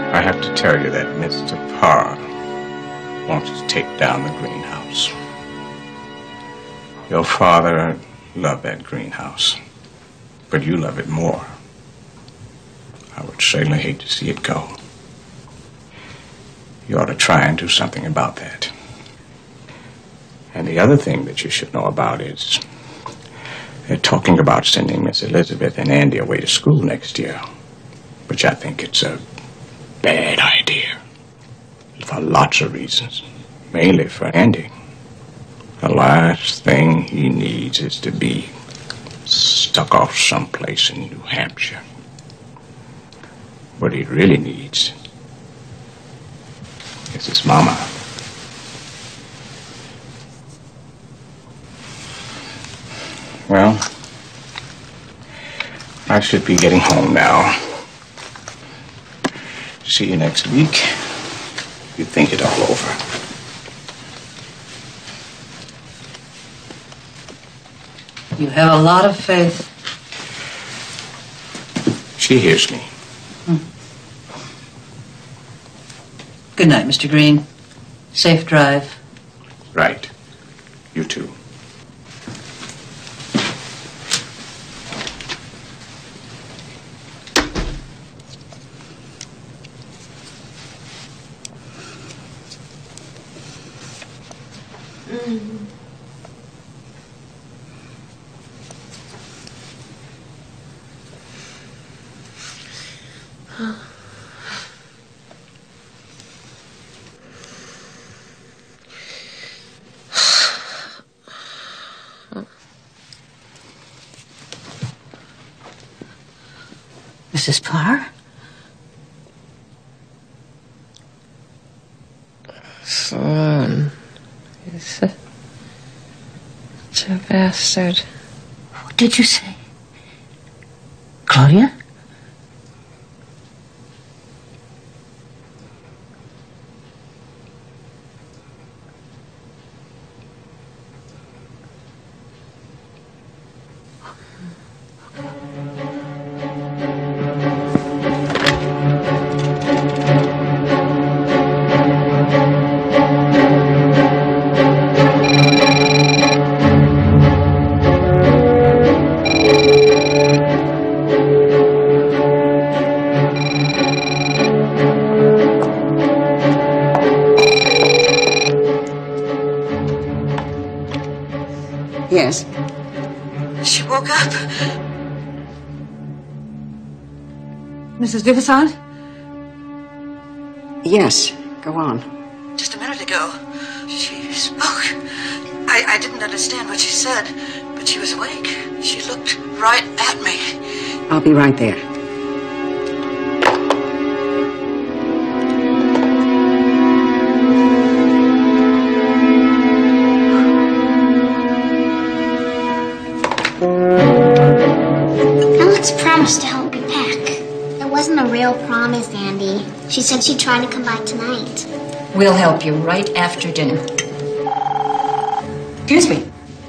I have to tell you that Mr. Parr wants to take down the greenhouse. Your father loved that greenhouse, but you love it more. I would certainly hate to see it go. You ought to try and do something about that. And the other thing that you should know about is they're talking about sending Miss Elizabeth and Andy away to school next year, which I think it's a bad idea for lots of reasons, mainly for Andy. The last thing he needs is to be stuck off someplace in New Hampshire. What he really needs is his mama. Well, I should be getting home now. See you next week. You think it all over. You have a lot of faith. She hears me. Good night, Mr. Green. Safe drive. Right. You too. Mrs. Parr? Son. He's such a bastard. What did you say? Claudia? Yes. She woke up. Mrs. Vivasant? Yes, go on. Just a minute ago, she spoke. I didn't understand what she said, but she was awake. She looked right at me. I'll be right there. Alex promised to help me pack. It wasn't a real promise, Andy. She said she'd try to come by tonight. We'll help you right after dinner. Excuse me.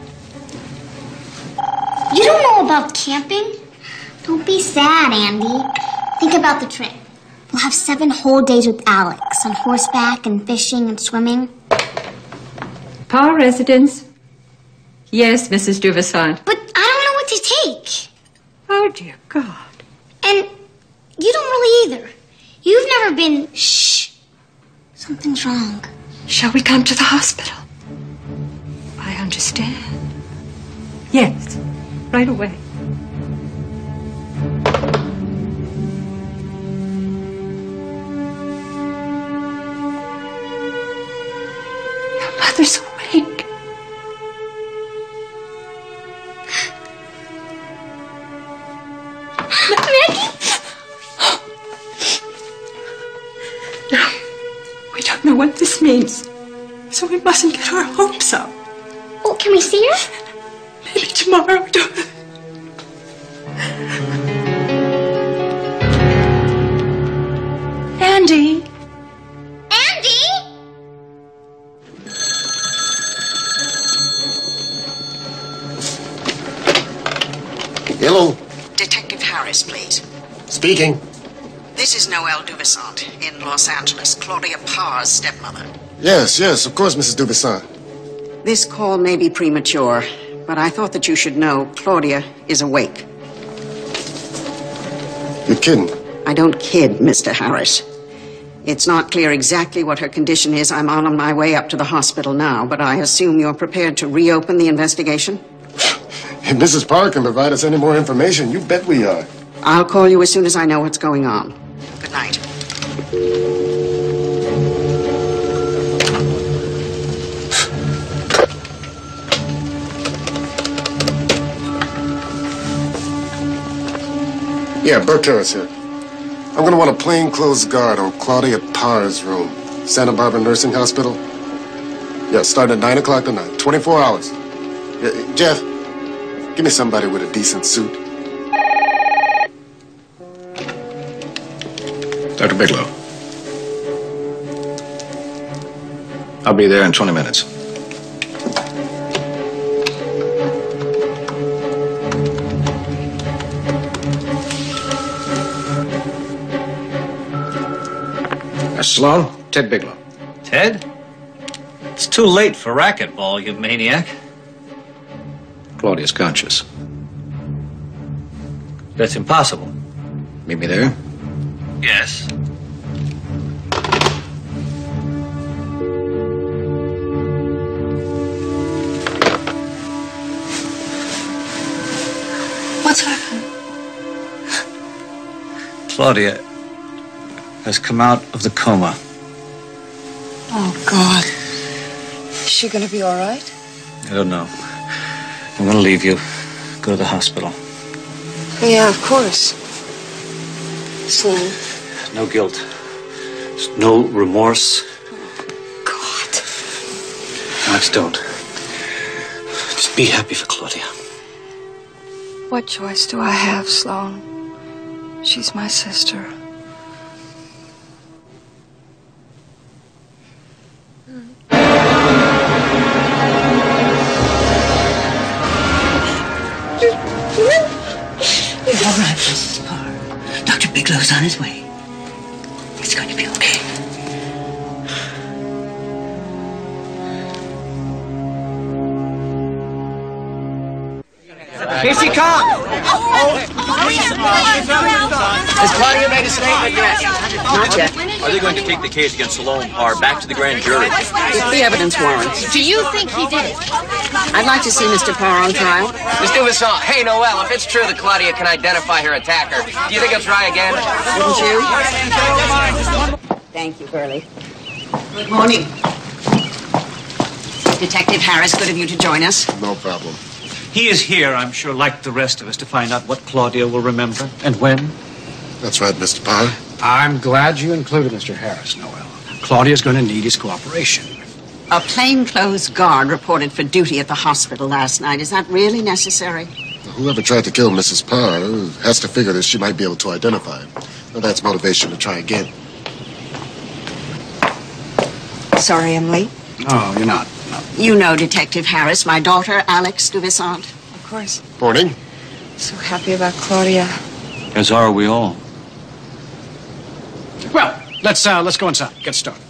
You don't know about camping? Don't be sad, Andy. Think about the trip. We'll have 7 whole days with Alex on horseback and fishing and swimming. Parr residence. Yes, Mrs. Duvesant. But I don't know what to take. Oh, dear God. And you don't really either. You've never been... Shh. Something's wrong. Shall we come to the hospital? I understand. Yes, right away. Your mother's awake. Maggie? No, we don't know what this means, so we mustn't get our hopes up. Oh, can we see her? Maybe tomorrow. Andy. Andy? Hello. Detective Harris, please. Speaking. This is Noelle Duvissant in Los Angeles, Claudia Parr's stepmother. Yes, of course, Mrs. Duvissant. This call may be premature, but I thought that you should know Claudia is awake. You're kidding. I don't kid, Mr. Harris. It's not clear exactly what her condition is. I'm on my way up to the hospital now, but I assume you're prepared to reopen the investigation? If Mrs. Parr can provide us any more information, you bet we are. I'll call you as soon as I know what's going on. Good night. Yeah, Burke Harris here. I'm going to want a plainclothes guard on Claudia Parr's room. Santa Barbara Nursing Hospital. Yeah, starting at 9 o'clock tonight. 24 hours. Yeah, Jeff, give me somebody with a decent suit. Dr. Bigelow. I'll be there in 20 minutes. Sloan, Ted Bigelow. Ted? It's too late for racquetball, you maniac. Claudia's conscious. That's impossible. Meet me there. Yes. What's happened? Claudia has come out of the coma. Oh, God. Is she gonna be all right? I don't know. I'm gonna leave you. Go to the hospital. Yeah, of course. Sloan. No guilt. There's no remorse. God. Max, don't. Just be happy for Claudia. What choice do I have, Sloan? She's my sister. You're all right, Mrs. Parr. Dr. Bigelow's on his way. It's going to be okay. Here she comes! Has Claudia made a statement yet? Not yet. Are they going to take the case against Sloan Parr back to the grand jury? If the evidence warrants. Do you think he did it? I'd like to see Mr. Parr on trial. Miss Duvissant, hey, Noelle, if it's true that Claudia can identify her attacker, do you think he'll try again? Wouldn't you? Thank you, Burley. Good morning. Detective Harris, good of you to join us. No problem. He is here, I'm sure, like the rest of us, to find out what Claudia will remember and when. That's right, Mr. Parr. I'm glad you included Mr. Harris, Noelle. Claudia's going to need his cooperation. A plainclothes guard reported for duty at the hospital last night. Is that really necessary? Whoever tried to kill Mrs. Parr has to figure that she might be able to identify him. Well, that's motivation to try again. Sorry I'm late. No, you're not. No. You know Detective Harris, my daughter, Alex Duvissant. Of course. Morning. So happy about Claudia. As are we all. Well, let's go inside. Get started.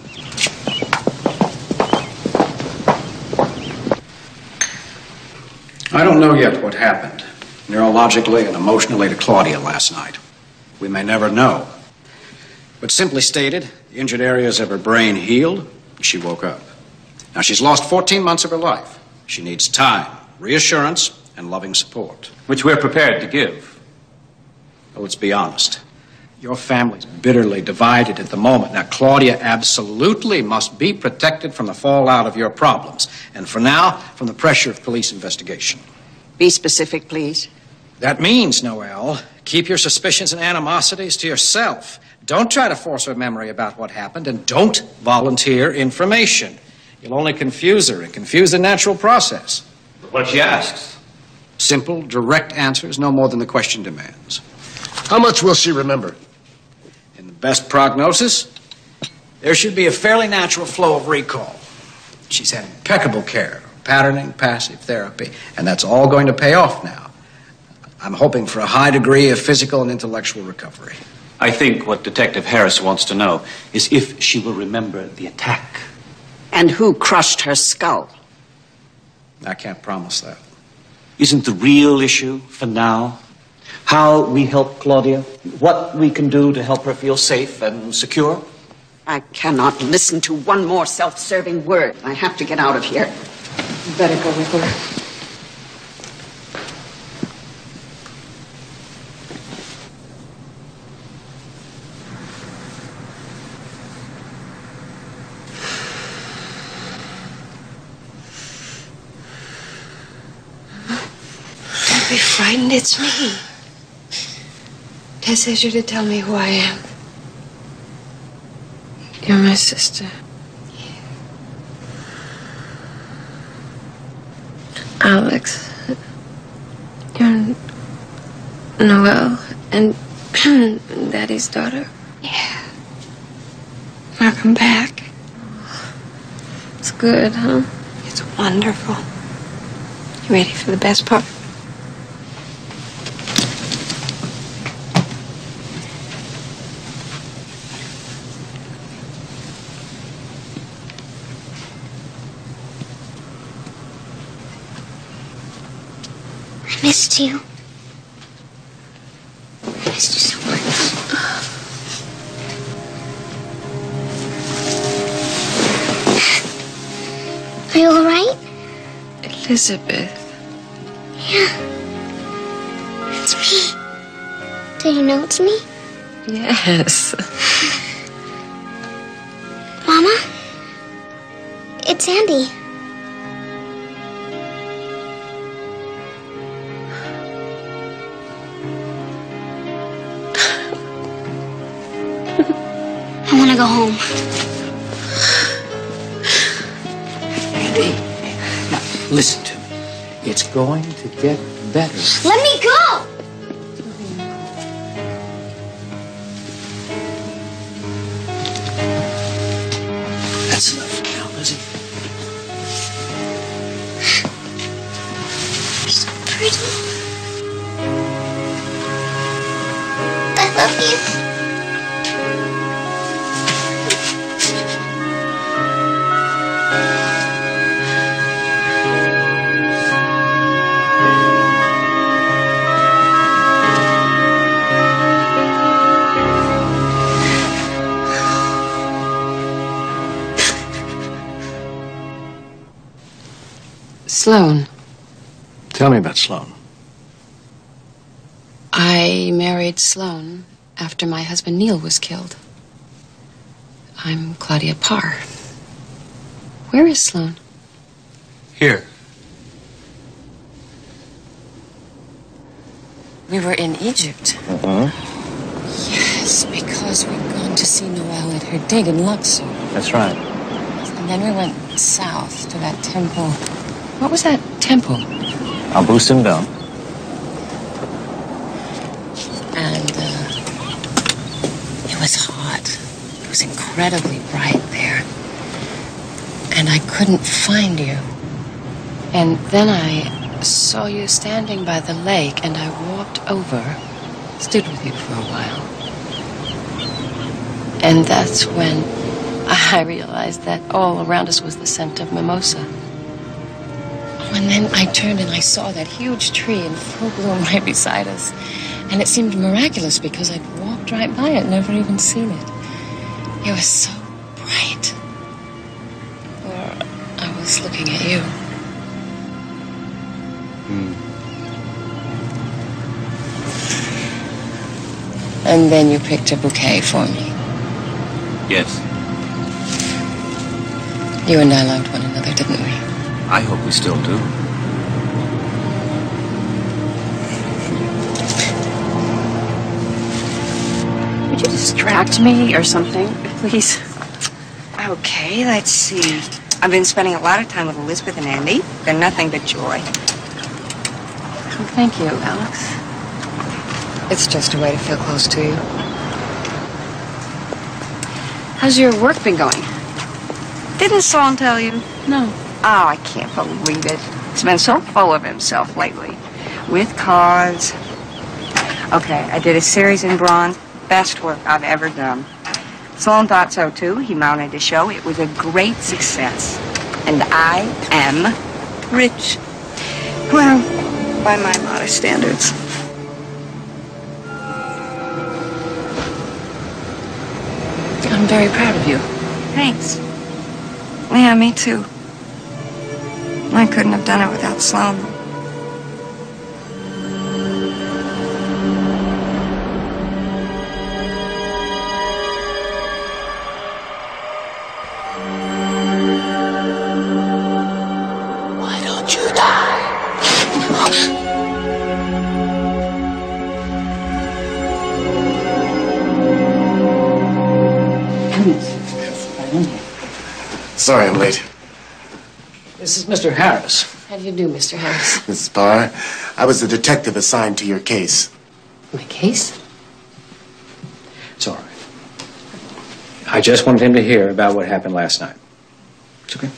I don't know yet what happened, neurologically and emotionally, to Claudia last night. We may never know. But simply stated, the injured areas of her brain healed, and she woke up. Now, she's lost 14 months of her life. She needs time, reassurance, and loving support. Which we're prepared to give. Well, let's be honest. Your family's bitterly divided at the moment. Now, Claudia absolutely must be protected from the fallout of your problems. And for now, from the pressure of police investigation. Be specific, please. That means, Noelle, keep your suspicions and animosities to yourself. Don't try to force her memory about what happened, and don't volunteer information. You'll only confuse her and confuse the natural process. What she asks. Simple, direct answers, no more than the question demands. How much will she remember? In the best prognosis, there should be a fairly natural flow of recall. She's had impeccable care, patterning, passive therapy, and that's all going to pay off now. I'm hoping for a high degree of physical and intellectual recovery. I think what Detective Harris wants to know is if she will remember the attack. And who crushed her skull? I can't promise that. Isn't the real issue for now how we help Claudia? What we can do to help her feel safe and secure? I cannot listen to one more self-serving word. I have to get out of here. You better go with her. Don't be frightened, it's me. Tess says you're to tell me who I am. You're my sister. Alex. You're Noelle and Daddy's daughter. Yeah. Welcome back. It's good, huh? It's wonderful. You ready for the best part? I missed you. I missed you so much. Are you all right? Elizabeth. Yeah. It's me. Do you know it's me? Yes. Mama? It's Andy. I want to go home. Andy, now listen to me. It's going to get better. Let me go! That's enough now, Lizzie. You're so pretty. I love you. Sloan. Tell me about Sloan. I married Sloan after my husband Neil was killed. I'm Claudia Parr. Where is Sloan? Here. We were in Egypt. Yes, because we'd gone to see Noelle at her dig in Luxor. That's right. And then we went south to that temple. What was that temple? Abu Simbel. And it was hot. It was incredibly bright there. And I couldn't find you. And then I saw you standing by the lake, and I walked over, stood with you for a while. And that's when I realized that all around us was the scent of mimosa. And then I turned and I saw that huge tree in full bloom right beside us. And it seemed miraculous because I'd walked right by it, never even seen it. It was so bright. Or I was looking at you. And then you picked a bouquet for me. Yes. You and I loved one another, didn't we? I hope we still do. Would you distract me or something, please? Okay, let's see. I've been spending a lot of time with Elizabeth and Andy. They're nothing but joy. Well, thank you, Alex. It's just a way to feel close to you. How's your work been going? Didn't Sloan tell you? No. Oh, I can't believe it. He's been so full of himself lately. With cars. Okay, I did a series in bronze. best work I've ever done. Sloan thought so, too. He mounted a show. It was a great success. And I am rich. Well, by my modest standards. I'm very proud of you. Thanks. Yeah, me too. I couldn't have done it without Sloan. Why don't you die? Sorry I'm late. This is Mr. Harris. How do you do, Mr. Harris? Mrs. Barr, I was the detective assigned to your case. My case? It's all right. I just wanted him to hear about what happened last night. It's okay.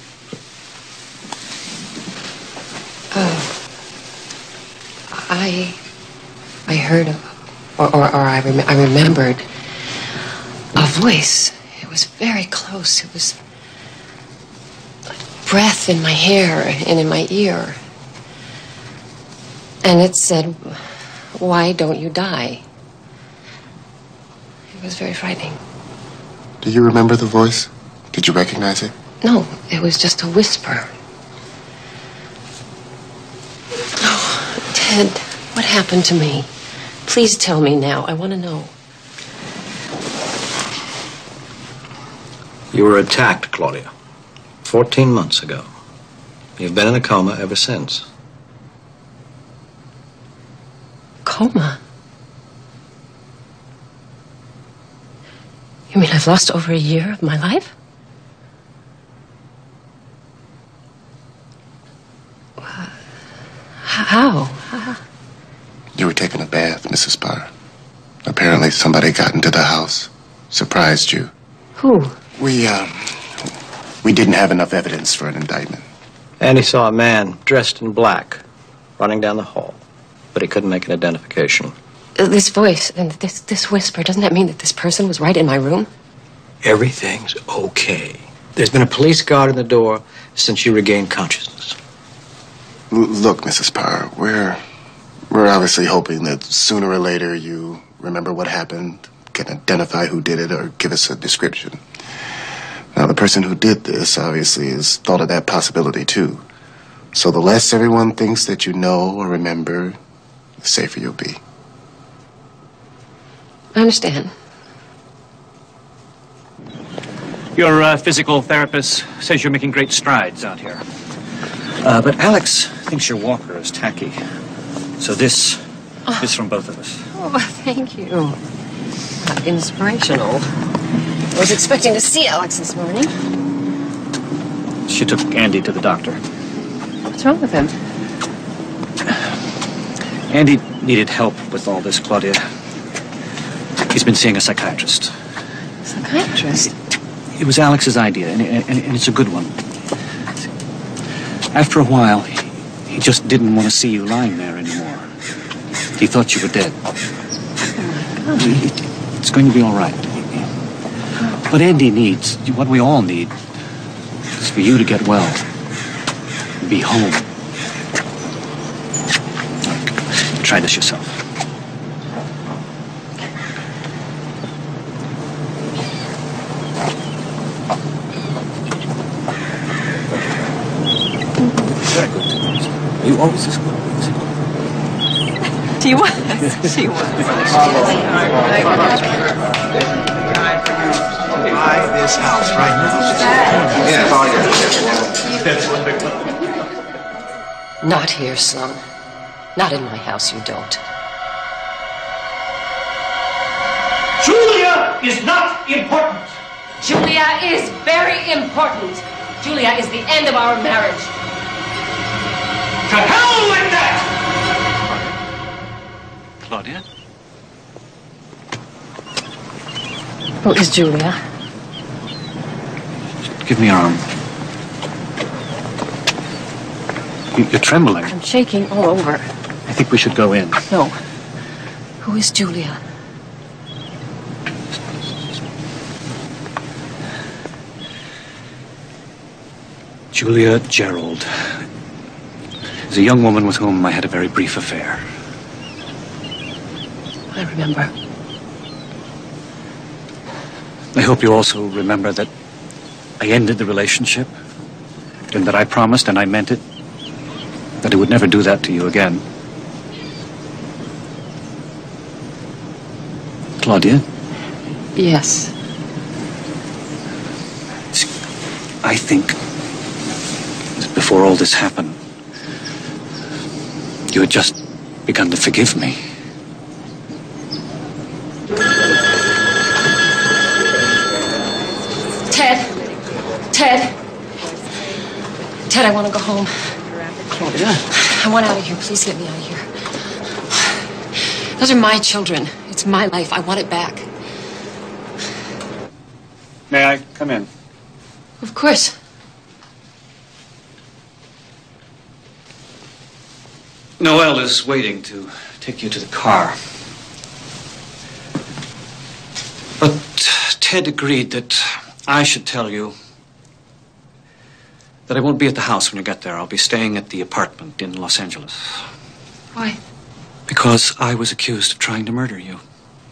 I heard, I remembered a voice. It was very close. It was a breath in my hair and in my ear. And it said, "Why don't you die?" It was very frightening. Do you remember the voice? Did you recognize it? No, it was just a whisper. Oh, Ted, what happened to me? Please tell me now. I want to know. You were attacked, Claudia, 14 months ago. You've been in a coma ever since. Coma? You mean I've lost over a year of my life? How? You were taking a bath, Mrs. Barr. Apparently somebody got into the house. Surprised you. Who? We didn't have enough evidence for an indictment. And he saw a man dressed in black running down the hall, but he couldn't make an identification. This voice and this whisper, doesn't that mean that this person was right in my room? Everything's okay. There's been a police guard in the door since you regained consciousness. Look, Mrs. Barr, we're obviously hoping that sooner or later you remember what happened, can identify who did it, or give us a description. Now, the person who did this obviously has thought of that possibility, too. So the less everyone thinks that you know or remember, the safer you'll be. I understand. Your physical therapist says you're making great strides out here. But Alex thinks your walker is tacky. So this is from both of us. Oh, thank you. Inspirational. I was expecting to see Alex this morning. She took Andy to the doctor. What's wrong with him? Andy needed help with all this, Claudia. He's been seeing a psychiatrist. Psychiatrist? It was Alex's idea, and it's a good one. After a while, he just didn't want to see you lying there anymore. He thought you were dead. Oh, my God. It's going to be all right. What Andy needs, what we all need, is for you to get well. And be home. Try this yourself. Very good. Are you always this good? She was. She was. Buy this house right now. Not here, Sloan. Not in my house, you don't. Julia is not important. Julia is very important. Julia is the end of our marriage. To hell with that! Claudia? Who is Julia? Give me your arm. You're trembling. I'm shaking all over. I think we should go in. No. Who is Julia? Julia Gerald is a young woman with whom I had a very brief affair. I remember. I hope you also remember that I ended the relationship, and that I promised, and I meant it, that I would never do that to you again. Claudia? Yes. I think that before all this happened, you had just begun to forgive me. Ted, I want to go home. Claudia? I want out of here. Please get me out of here. Those are my children. It's my life. I want it back. May I come in? Of course. Noelle is waiting to take you to the car. But Ted agreed that I should tell you that I won't be at the house when you get there. I'll be staying at the apartment in Los Angeles. Why? Because I was accused of trying to murder you.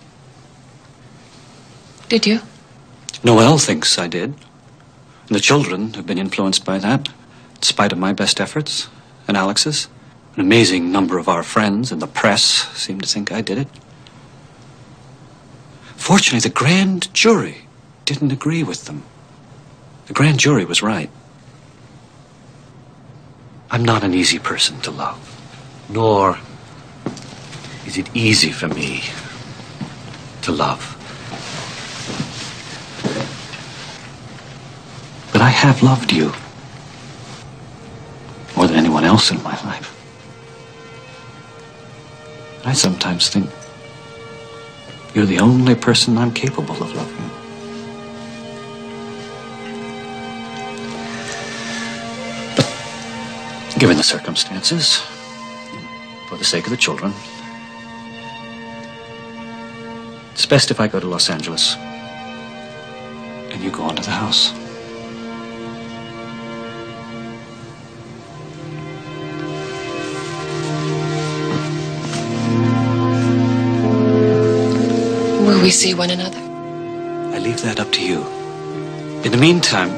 Did you? Noelle thinks I did. And the children have been influenced by that, in spite of my best efforts and Alex's. An amazing number of our friends and the press seem to think I did it. Fortunately, the grand jury didn't agree with them. The grand jury was right. I'm not an easy person to love, nor is it easy for me to love. But I have loved you more than anyone else in my life. I sometimes think you're the only person I'm capable of loving. But given the circumstances, for the sake of the children, it's best if I go to Los Angeles and you go on to the house. Will we see one another? I leave that up to you. In the meantime,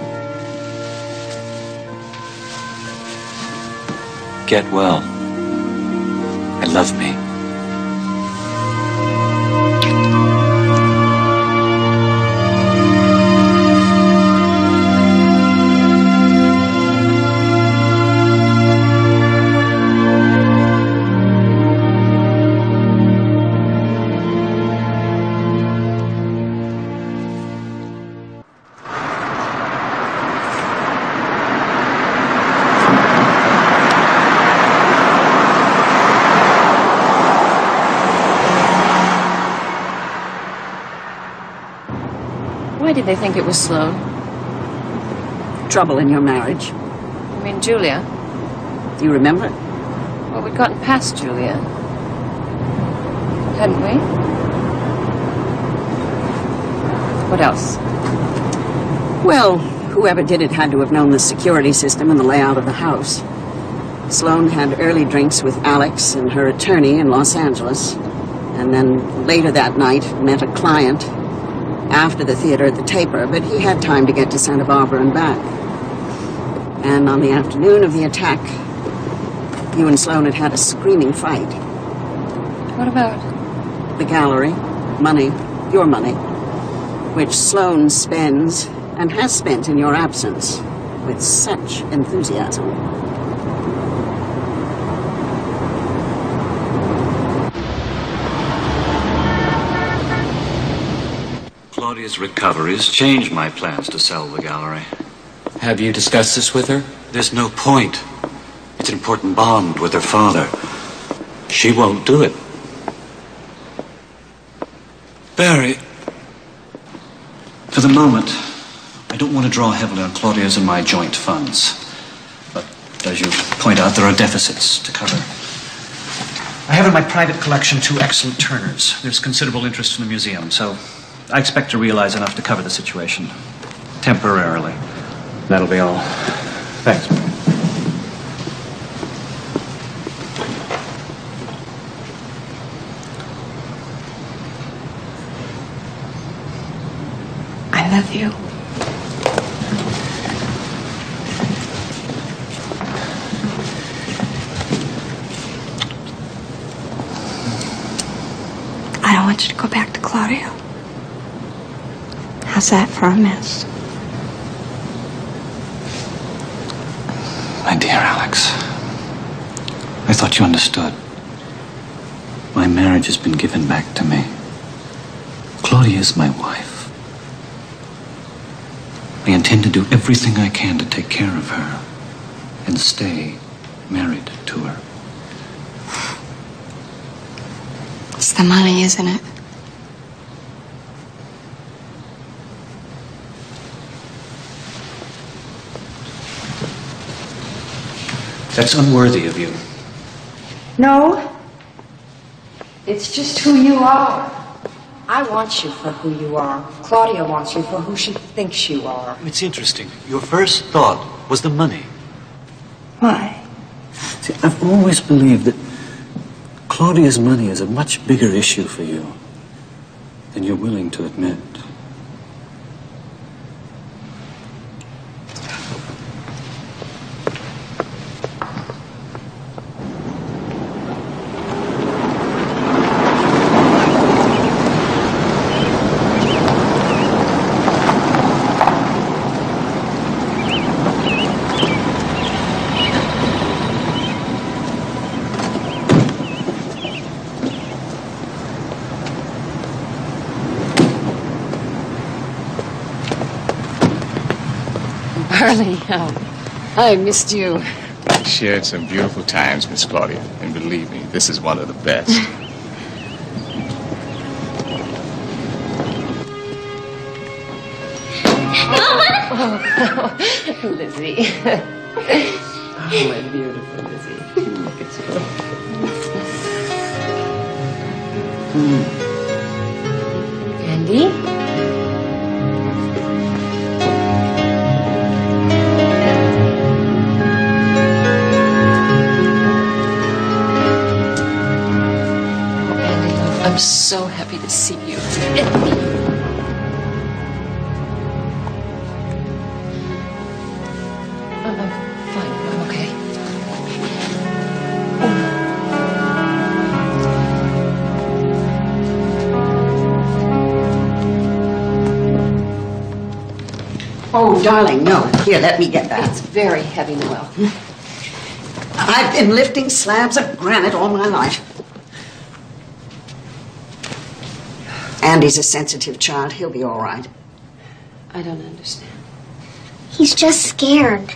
get well and love me. Why did they think it was Sloan? Trouble in your marriage. You mean Julia? Do you remember? Well, we'd gotten past Julia. Hadn't we? What else? Well, whoever did it had to have known the security system and the layout of the house. Sloan had early drinks with Alex and her attorney in Los Angeles, and then later that night met a client after the theater at the Taper, but he had time to get to Santa Barbara and back. And on the afternoon of the attack, you and Sloan had had a screaming fight. What about? The gallery, money, your money, which Sloan spends and has spent in your absence with such enthusiasm. Claudia's recovery has changed my plans to sell the gallery. Have you discussed this with her? There's no point. It's an important bond with her father. She won't do it. Barry, for the moment, I don't want to draw heavily on Claudia's and my joint funds. But as you point out, there are deficits to cover. I have in my private collection 2 excellent Turners. There's considerable interest in the museum, so I expect to realize enough to cover the situation. Temporarily. That'll be all. Thanks. I love you. I don't want you to go back to Claudia. How's that for a mess? My dear Alex, I thought you understood. My marriage has been given back to me. Claudia is my wife. I intend to do everything I can to take care of her and stay married to her. It's the money, isn't it? That's unworthy of you. No. It's just who you are. I want you for who you are. Claudia wants you for who she thinks you are. It's interesting. Your first thought was the money. Why? See, I've always believed that Claudia's money is a much bigger issue for you than you're willing to admit. Darling, I missed you. We shared some beautiful times, Miss Claudia, and believe me, this is one of the best. Oh, Lizzie. Oh, my beautiful Lizzie. Look at you. Andy? I'm so happy to see you. I'm fine. I'm okay. Oh, darling, no. Here, let me get that. It's very heavy, Noel. I've been lifting slabs of granite all my life. Andy's a sensitive child. He'll be all right. I don't understand. He's just scared.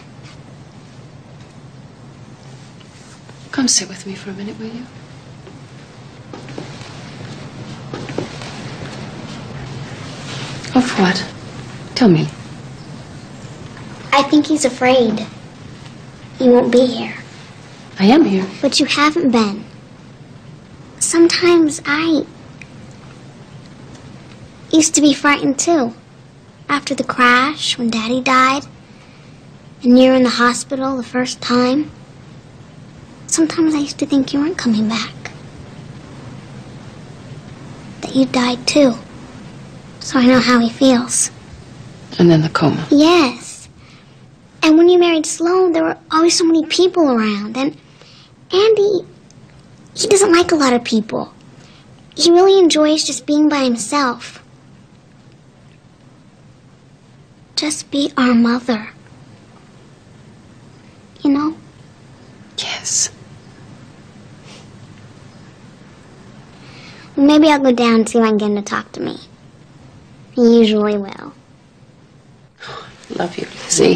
Come sit with me for a minute, will you? Of what? Tell me. I think he's afraid. You won't be here. I am here. But you haven't been. Sometimes I used to be frightened too. After the crash, when Daddy died, and you were in the hospital the first time. Sometimes I used to think you weren't coming back. That you died too. So I know how he feels. And then the coma. Yes. And when you married Sloan, there were always so many people around. And Andy, he doesn't like a lot of people. He really enjoys just being by himself. Just be our mother. You know? Yes. Maybe I'll go down and see if I can get him to talk to me. He usually will. Love you, Lizzie.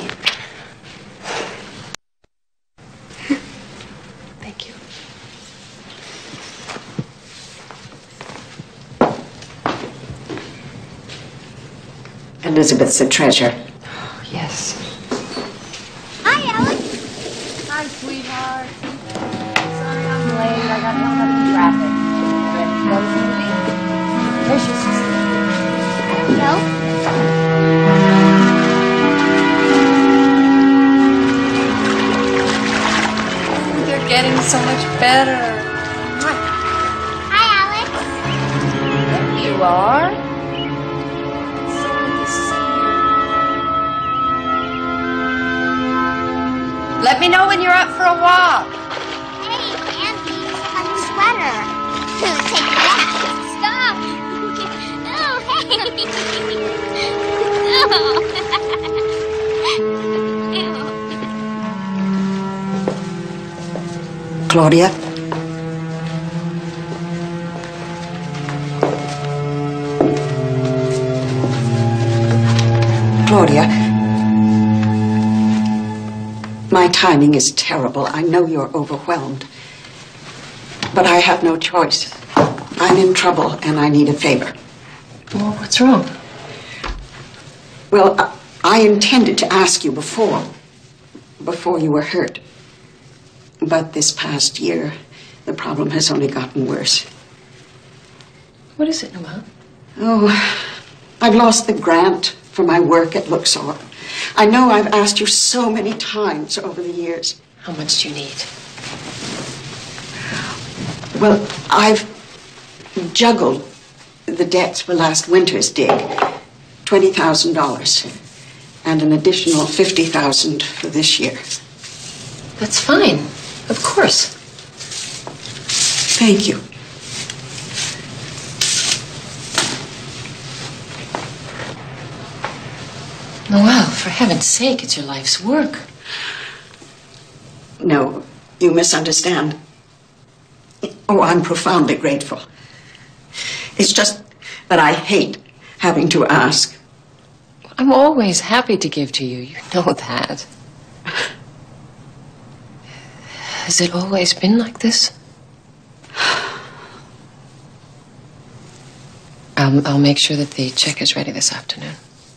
Thank you. Elizabeth's a treasure. Oh, yes. Hi, Alex. Hi, sweetheart. Sorry I'm late. I got held up in traffic. Ready to go to the movie? Where's your sister? I don't know. getting so much better. Hi, Alex. There you are. So good to see you. Let me know when you're up for a walk. Hey, Andy, a new sweater. Take that. Stop. Oh, hey. Claudia? Claudia? My timing is terrible. I know you're overwhelmed. But I have no choice. I'm in trouble and I need a favor. Well, what's wrong? Well, I intended to ask you before you were hurt. But this past year, the problem has only gotten worse. What is it, Noelle? Oh, I've lost the grant for my work at Luxor. I know I've asked you so many times over the years. How much do you need? Well, I've juggled the debts for last winter's dig. $20,000. And an additional $50,000 for this year. That's fine. Of course. Thank you. Noelle, for heaven's sake, it's your life's work. No, you misunderstand. Oh, I'm profoundly grateful. It's just that I hate having to ask. I'm always happy to give to you. You know that. Has it always been like this? I'll make sure that the check is ready this afternoon.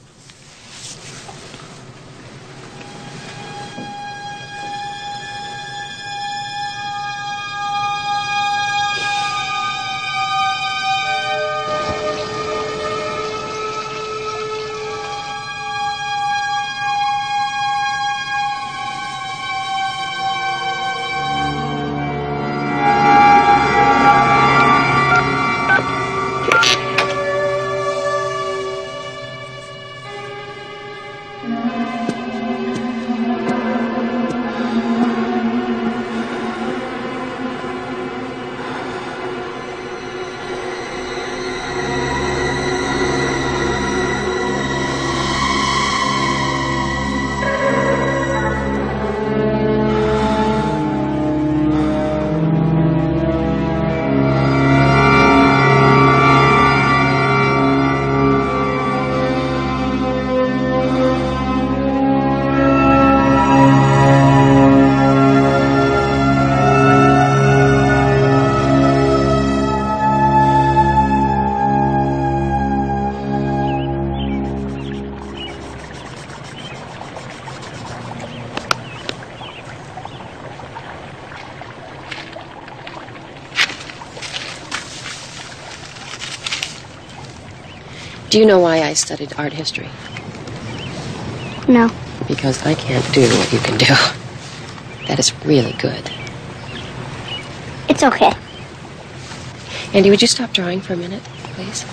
Do you know why I studied art history? No. Because I can't do what you can do. That is really good. It's okay. Andy, would you stop drawing for a minute, please?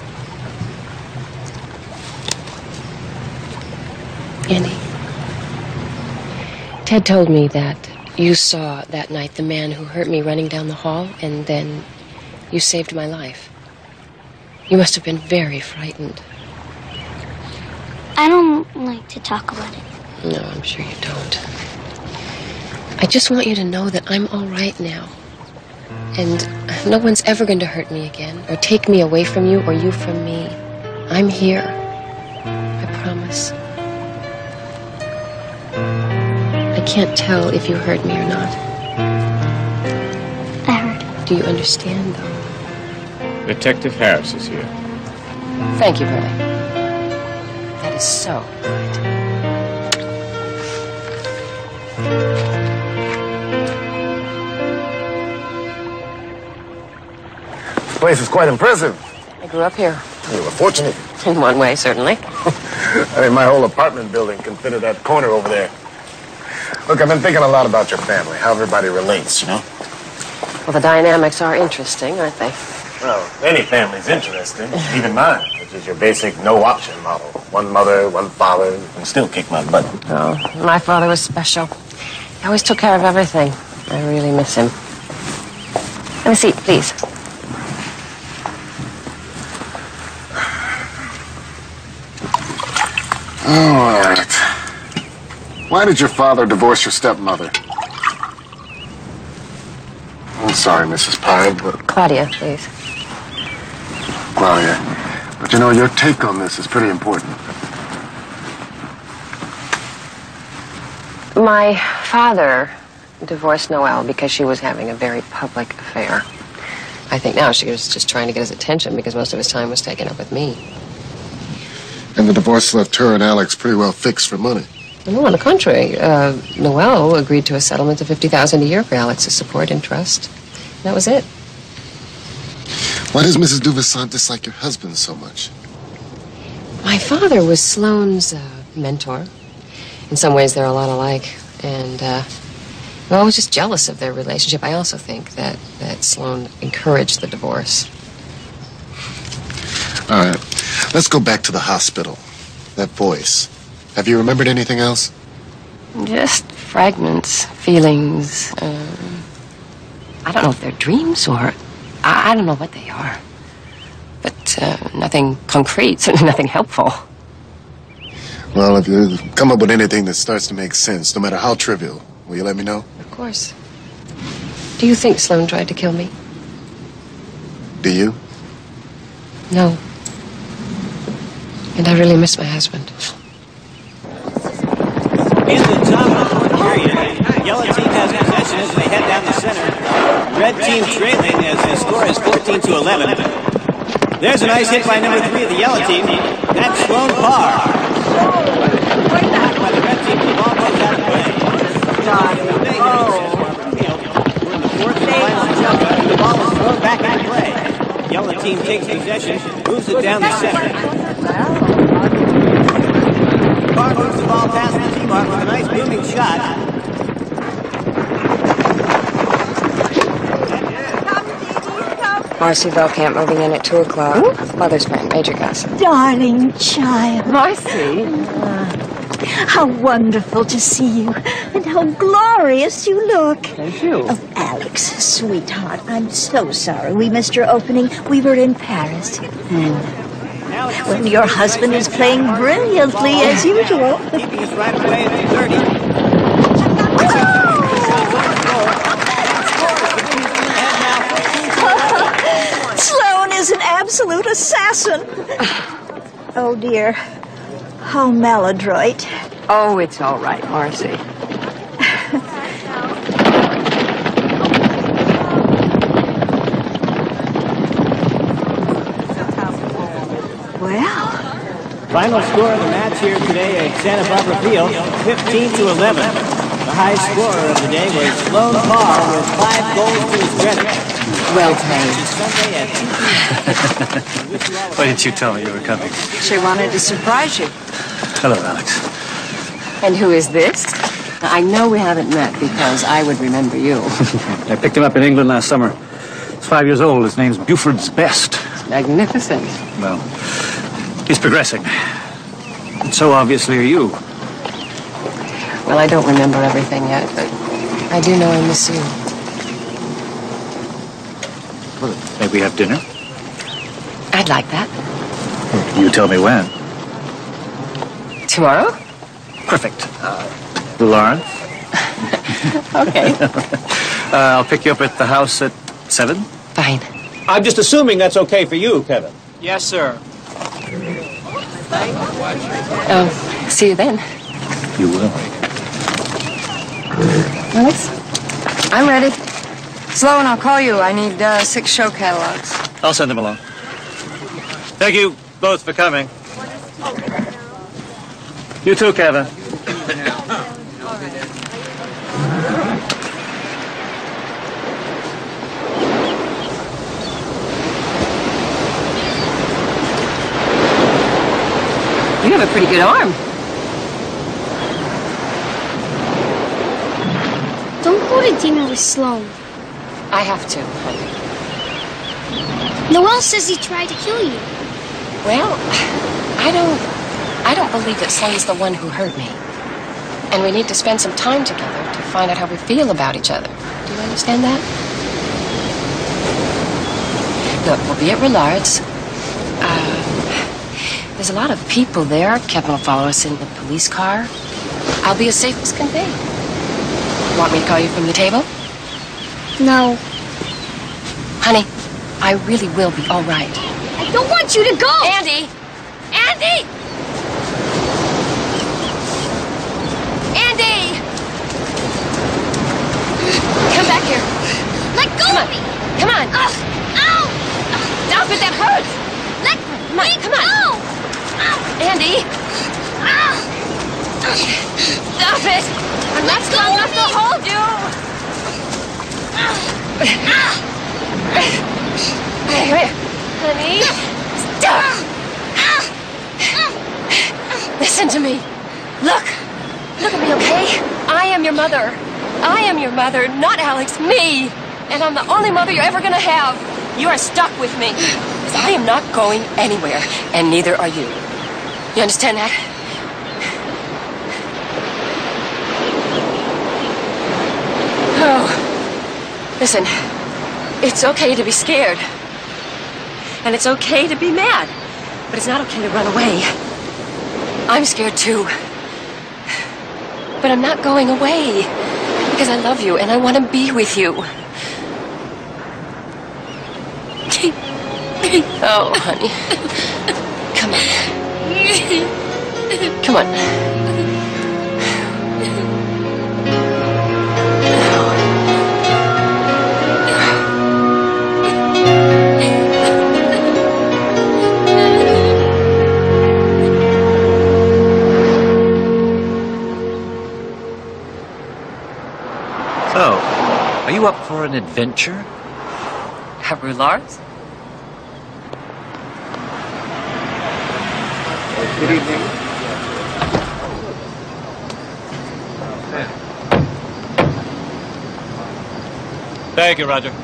Andy. Ted told me that you saw that night the man who hurt me running down the hall, and then you saved my life. You must have been very frightened. I don't like to talk about it. No, I'm sure you don't. I just want you to know that I'm all right now. And no one's ever going to hurt me again, or take me away from you, or you from me. I'm here. I promise. I can't tell if you heard me or not. I heard. Do you understand, though? Detective Harris is here. Thank you, Billy. That is so good. This place is quite impressive. I grew up here. You were fortunate. In one way, certainly. I mean, my whole apartment building can fit at that corner over there. Look, I've been thinking a lot about your family, how everybody relates, you know? Well, the dynamics are interesting, aren't they? Well, any family's interesting, even mine, which is your basic no-option model. One mother, one father, and still kick my butt. Oh, my father was special. He always took care of everything. I really miss him. Have a seat, please. All right. Why did your father divorce your stepmother? I'm sorry, Mrs. Pine, but... Claudia, please. Claudia, but you know, your take on this is pretty important. My father divorced Noelle because she was having a very public affair. I think now she was just trying to get his attention because most of his time was taken up with me. And the divorce left her and Alex pretty well fixed for money. No, on the contrary. Noelle agreed to a settlement of $50,000 a year for Alex's support and trust. That was it. Why does Mrs. Duvesant dislike your husband so much? My father was Sloane's mentor. In some ways, they're a lot alike. And, well, I was just jealous of their relationship. I also think that Sloane encouraged the divorce. All right. Let's go back to the hospital. That voice. Have you remembered anything else? Just fragments, feelings. I don't know if they're dreams or... I don't know what they are. But nothing concrete, certainly nothing helpful. Well, if you come up with anything that starts to make sense, no matter how trivial, will you let me know? Of course. Do you think Sloane tried to kill me? Do you? No. And I really miss my husband. In the top of the fourth period, yellow team has possession as they head down the center. Red team trailing as the score is 14-11. There's a nice hit by number 3 of the yellow team. That's Sloane Parr. By the red team, the ball goes out of play. We're in the fourth and final jump. The ball is thrown back into play. Yellow team takes possession, moves it down the center. Parr moves the ball past the tee mark with a nice booming shot. Marcy Belcamp moving in at 2 o'clock. Mother's friend, Major Gossett. Darling child. Marcy. How wonderful to see you. And how glorious you look. Thank you. Oh, Alex, sweetheart, I'm so sorry we missed your opening. We were in Paris. Well, your husband is playing brilliantly as usual. Keeping us right away at 30. Sloane is an absolute assassin. Oh, dear. How maladroit. Oh, it's all right, Marcy. Well, Final score of the match here today at Santa Barbara Field, 15-11. The high scorer of the day was Sloane Parr with 5 goals to his credit. Well played. Why didn't you tell me you were coming? She wanted to surprise you. Hello, Alex. And who is this? I know we haven't met because I would remember you. I picked him up in England last summer. He's 5 years old. His name's Buford's Best. Magnificent. Well, he's progressing. And so obviously are you. Well, I don't remember everything yet, but I do know I miss you. Well, maybe we have dinner? I'd like that. You tell me when. Tomorrow? Perfect. Lawrence? Okay. I'll pick you up at the house at 7? Fine. I'm just assuming that's okay for you, Kevin. Yes, sir. See you then. You will. Alex? I'm ready. Sloane, I'll call you. I need 6 show catalogs. I'll send them along. Thank you both for coming. You too, Kevin. You have a pretty good arm. to dinner with Sloan. I have to, honey. Noel says he tried to kill you. Well, I don't believe that Sloan's the one who hurt me. And we need to spend some time together to find out how we feel about each other. Do you understand that? Look, we'll be at Rillard's. There's a lot of people there. Kevin will follow us in the police car. I'll be as safe as can be. Want me to call you from the table? No. Honey, I really will be all right. I don't want you to go! Andy! Andy! Andy! Come back here. Let go of me! Come on. Ow! Stop it, that hurts! Let me come on. go! Andy! Stop it! I'm not strong enough to hold you! Honey, stop! Listen to me. Look at me, okay? I am your mother. I am your mother, not Alex, me. And I'm the only mother you're ever gonna have. You are stuck with me. Because I am not going anywhere, and neither are you. You understand that? Oh, listen, it's okay to be scared. And it's okay to be mad. But it's not okay to run away. I'm scared too. But I'm not going away. Because I love you and I want to be with you. Oh, honey. Come on. Come on. So, are you up for an adventure? At Roulards? Good evening. Thank you, Roger.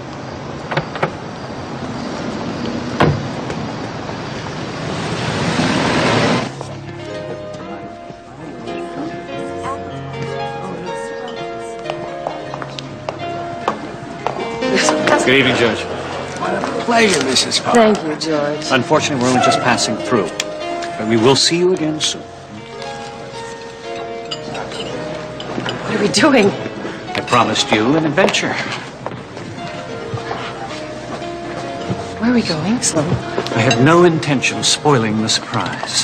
Good evening, George. What a pleasure, Mrs. Parr. Thank you, George. Unfortunately, we're only just passing through. But we will see you again soon. What are we doing? I promised you an adventure. Where are we going, Sloan? I have no intention of spoiling the surprise.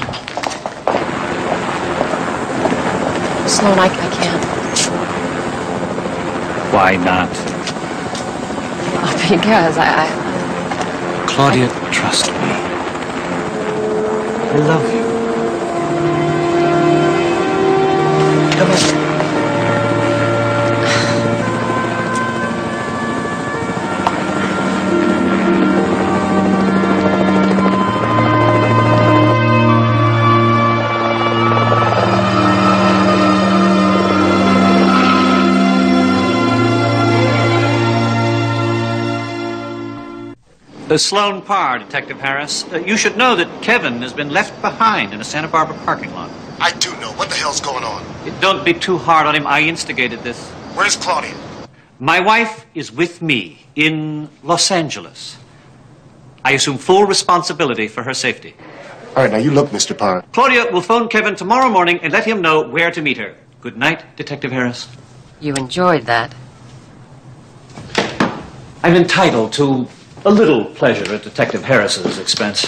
Sloan, I can't. Why not? Because Claudia, trust me. I love you. Come on. Sloan Parr, Detective Harris. You should know that Kevin has been left behind in a Santa Barbara parking lot. I do know. What the hell's going on? Don't be too hard on him. I instigated this. Where's Claudia? My wife is with me in Los Angeles. I assume full responsibility for her safety. All right, now you look, Mr. Parr. Claudia will phone Kevin tomorrow morning and let him know where to meet her. Good night, Detective Harris. You enjoyed that. I'm entitled to a little pleasure at Detective Harris's expense.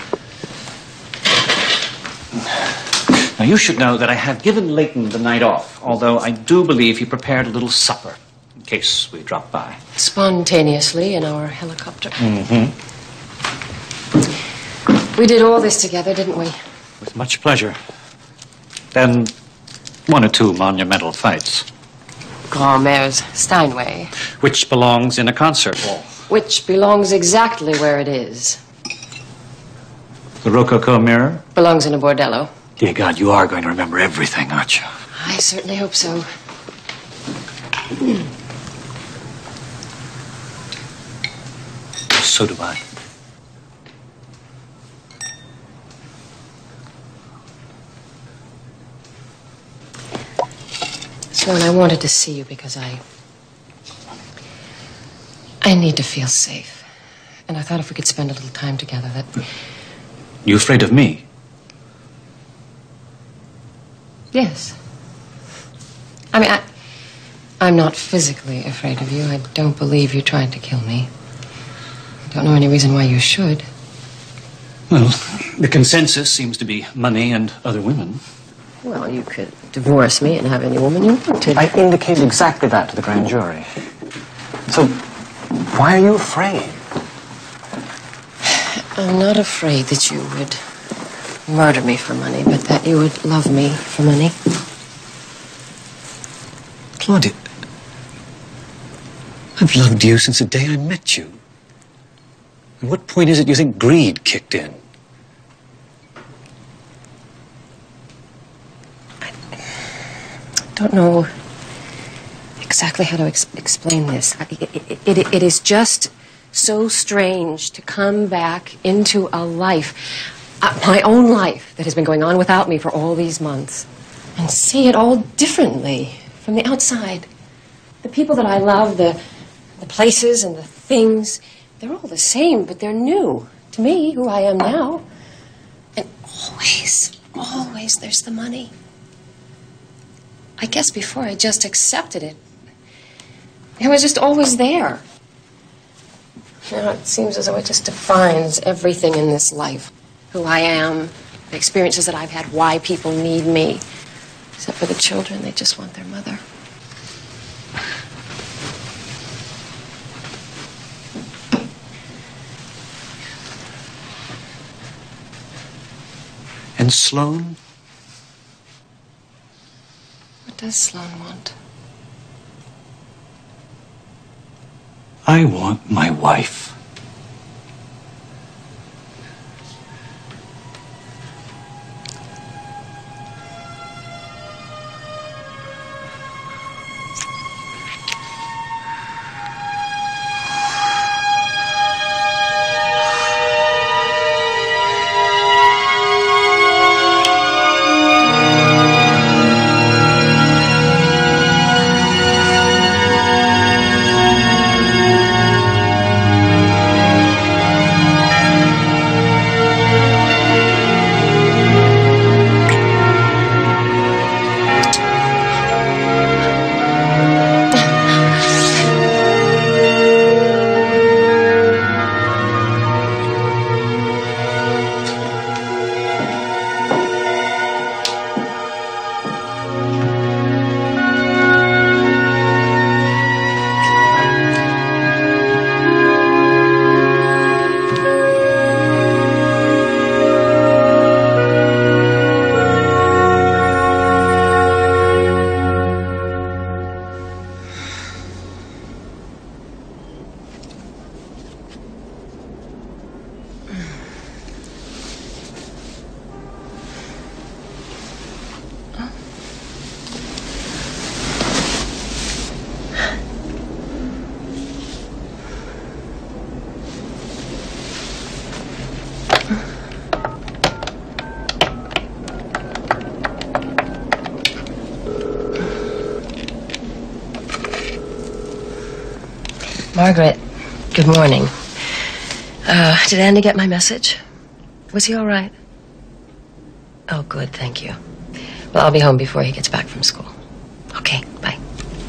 Now, you should know that I have given Leighton the night off, although I do believe he prepared a little supper in case we drop by. Spontaneously in our helicopter. Mm-hmm. We did all this together, didn't we? With much pleasure. Then one or two monumental fights. Grand Mare's Steinway. Which belongs in a concert hall. Which belongs exactly where it is. The Rococo mirror? Belongs in a bordello. Dear God, you are going to remember everything, aren't you? I certainly hope so. So do I. Sloan, I wanted to see you because I need to feel safe. And I thought if we could spend a little time together that... You afraid of me? Yes. I mean, I'm not physically afraid of you. I don't believe you're trying to kill me. I don't know any reason why you should. Well, the consensus seems to be money and other women. Well, you could divorce me and have any woman you wanted. I indicated exactly that to the grand jury. So, why are you afraid? I'm not afraid that you would murder me for money, but that you would love me for money. Claudia, I've loved you since the day I met you. At what point is it you think greed kicked in? I don't know exactly how to explain this. It is just so strange to come back into a life, my own life, that has been going on without me for all these months, and see it all differently from the outside. The people that I love, the places and the things, they're all the same, but they're new to me, who I am now. And always there's the money. I guess before I just accepted it. It was just always there. Now it seems as though it just defines everything in this life. Who I am, the experiences that I've had, why people need me. Except for the children, they just want their mother. And Sloan? What does Sloan want? I want my wife. Margaret, good morning. Did Andy get my message? Was he all right? Oh, good, thank you. Well, I'll be home before he gets back from school. Okay, bye.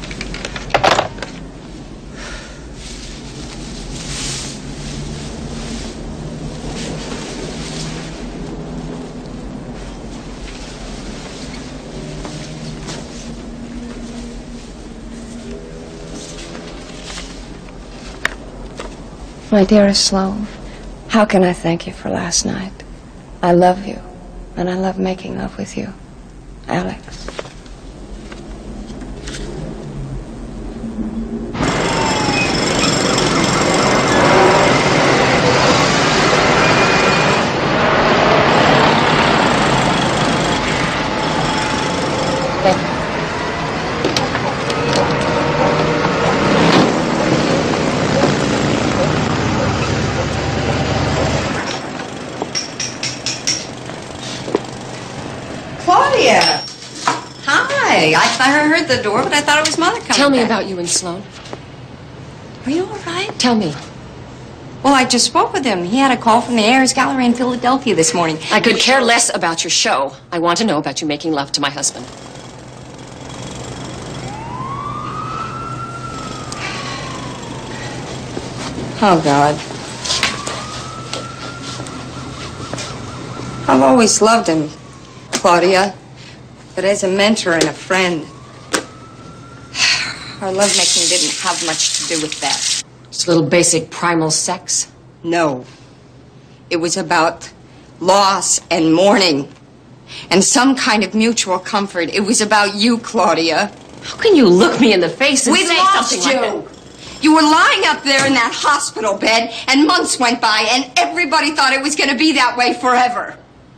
My dearest Sloan, how can I thank you for last night? I love you, and I love making love with you. Alex. Claudia! Hi. I heard the door, but I thought it was Mother coming Tell me back. about you and Sloan. Are you all right? Tell me. Well, I just spoke with him. He had a call from the Ayers Gallery in Philadelphia this morning. I could care less about your show. I want to know about you making love to my husband. Oh, God. I've always loved him, Claudia. But as a mentor and a friend, our lovemaking didn't have much to do with that. Just a little basic primal sex? No. It was about loss and mourning and some kind of mutual comfort. It was about you, Claudia. How can you look me in the face and We say lost something you. like that? You were lying up there in that hospital bed, and months went by, and everybody thought it was going to be that way forever.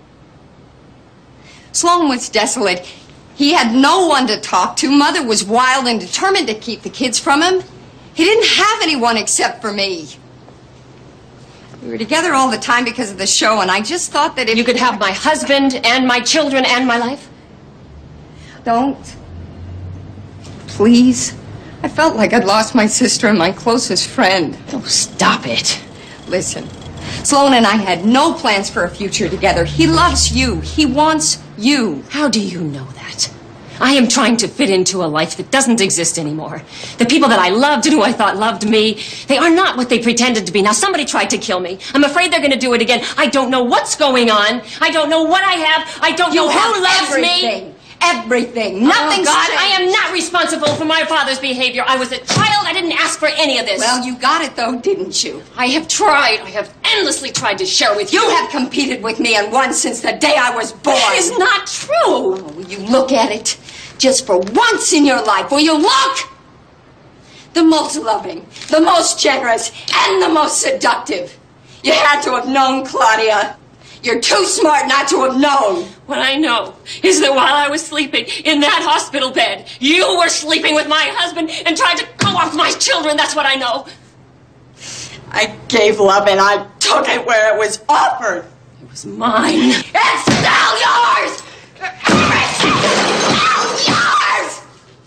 Sloan was desolate. He had no one to talk to. Mother was wild and determined to keep the kids from him. He didn't have anyone except for me. We were together all the time because of the show, and I just thought that if You could have my husband and my children and my life? Don't. Please. I felt like I'd lost my sister and my closest friend. Oh, stop it. Listen, Sloan and I had no plans for a future together. He loves you. He wants you. How do you know that? I am trying to fit into a life that doesn't exist anymore. The people that I loved and who I thought loved me, they are not what they pretended to be. Now, somebody tried to kill me. I'm afraid they're going to do it again. I don't know what's going on. I don't know what I have. I don't know who loves me. Everything. Nothing's God, changed. I am not responsible for my father's behavior. I was a child. I didn't ask for any of this. Well, you got it, though, didn't you? I have tried. I have endlessly tried to share with you. You have competed with me and won since the day I was born. That is not true. Oh, will you look at it? Just for once in your life, will you look? The most loving, the most generous, and the most seductive. You had to have known, Claudia. You're too smart not to have known. What I know is that while I was sleeping in that hospital bed, you were sleeping with my husband and tried to go off my children. That's what I know. I gave love and I took it where it was offered. It was mine. It's still yours! It's still yours!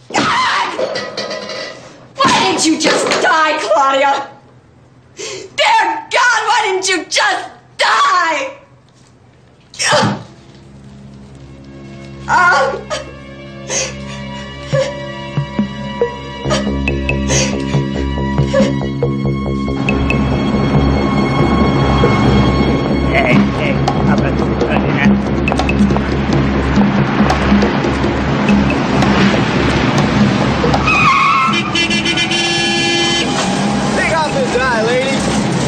God! Why didn't you just die, Claudia? Dear God, why didn't you just die? Take off this eye, lady.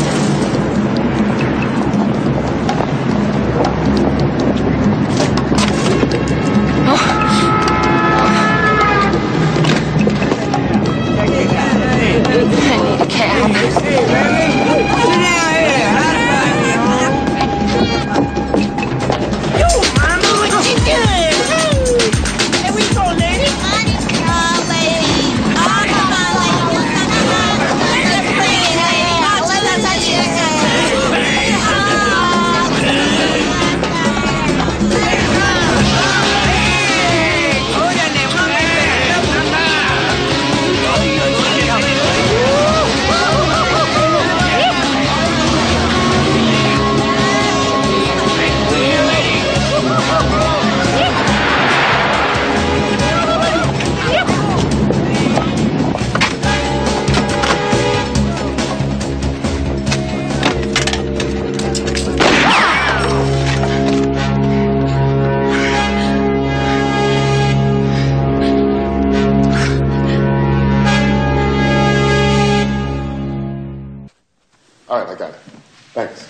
All right, I got it. Thanks.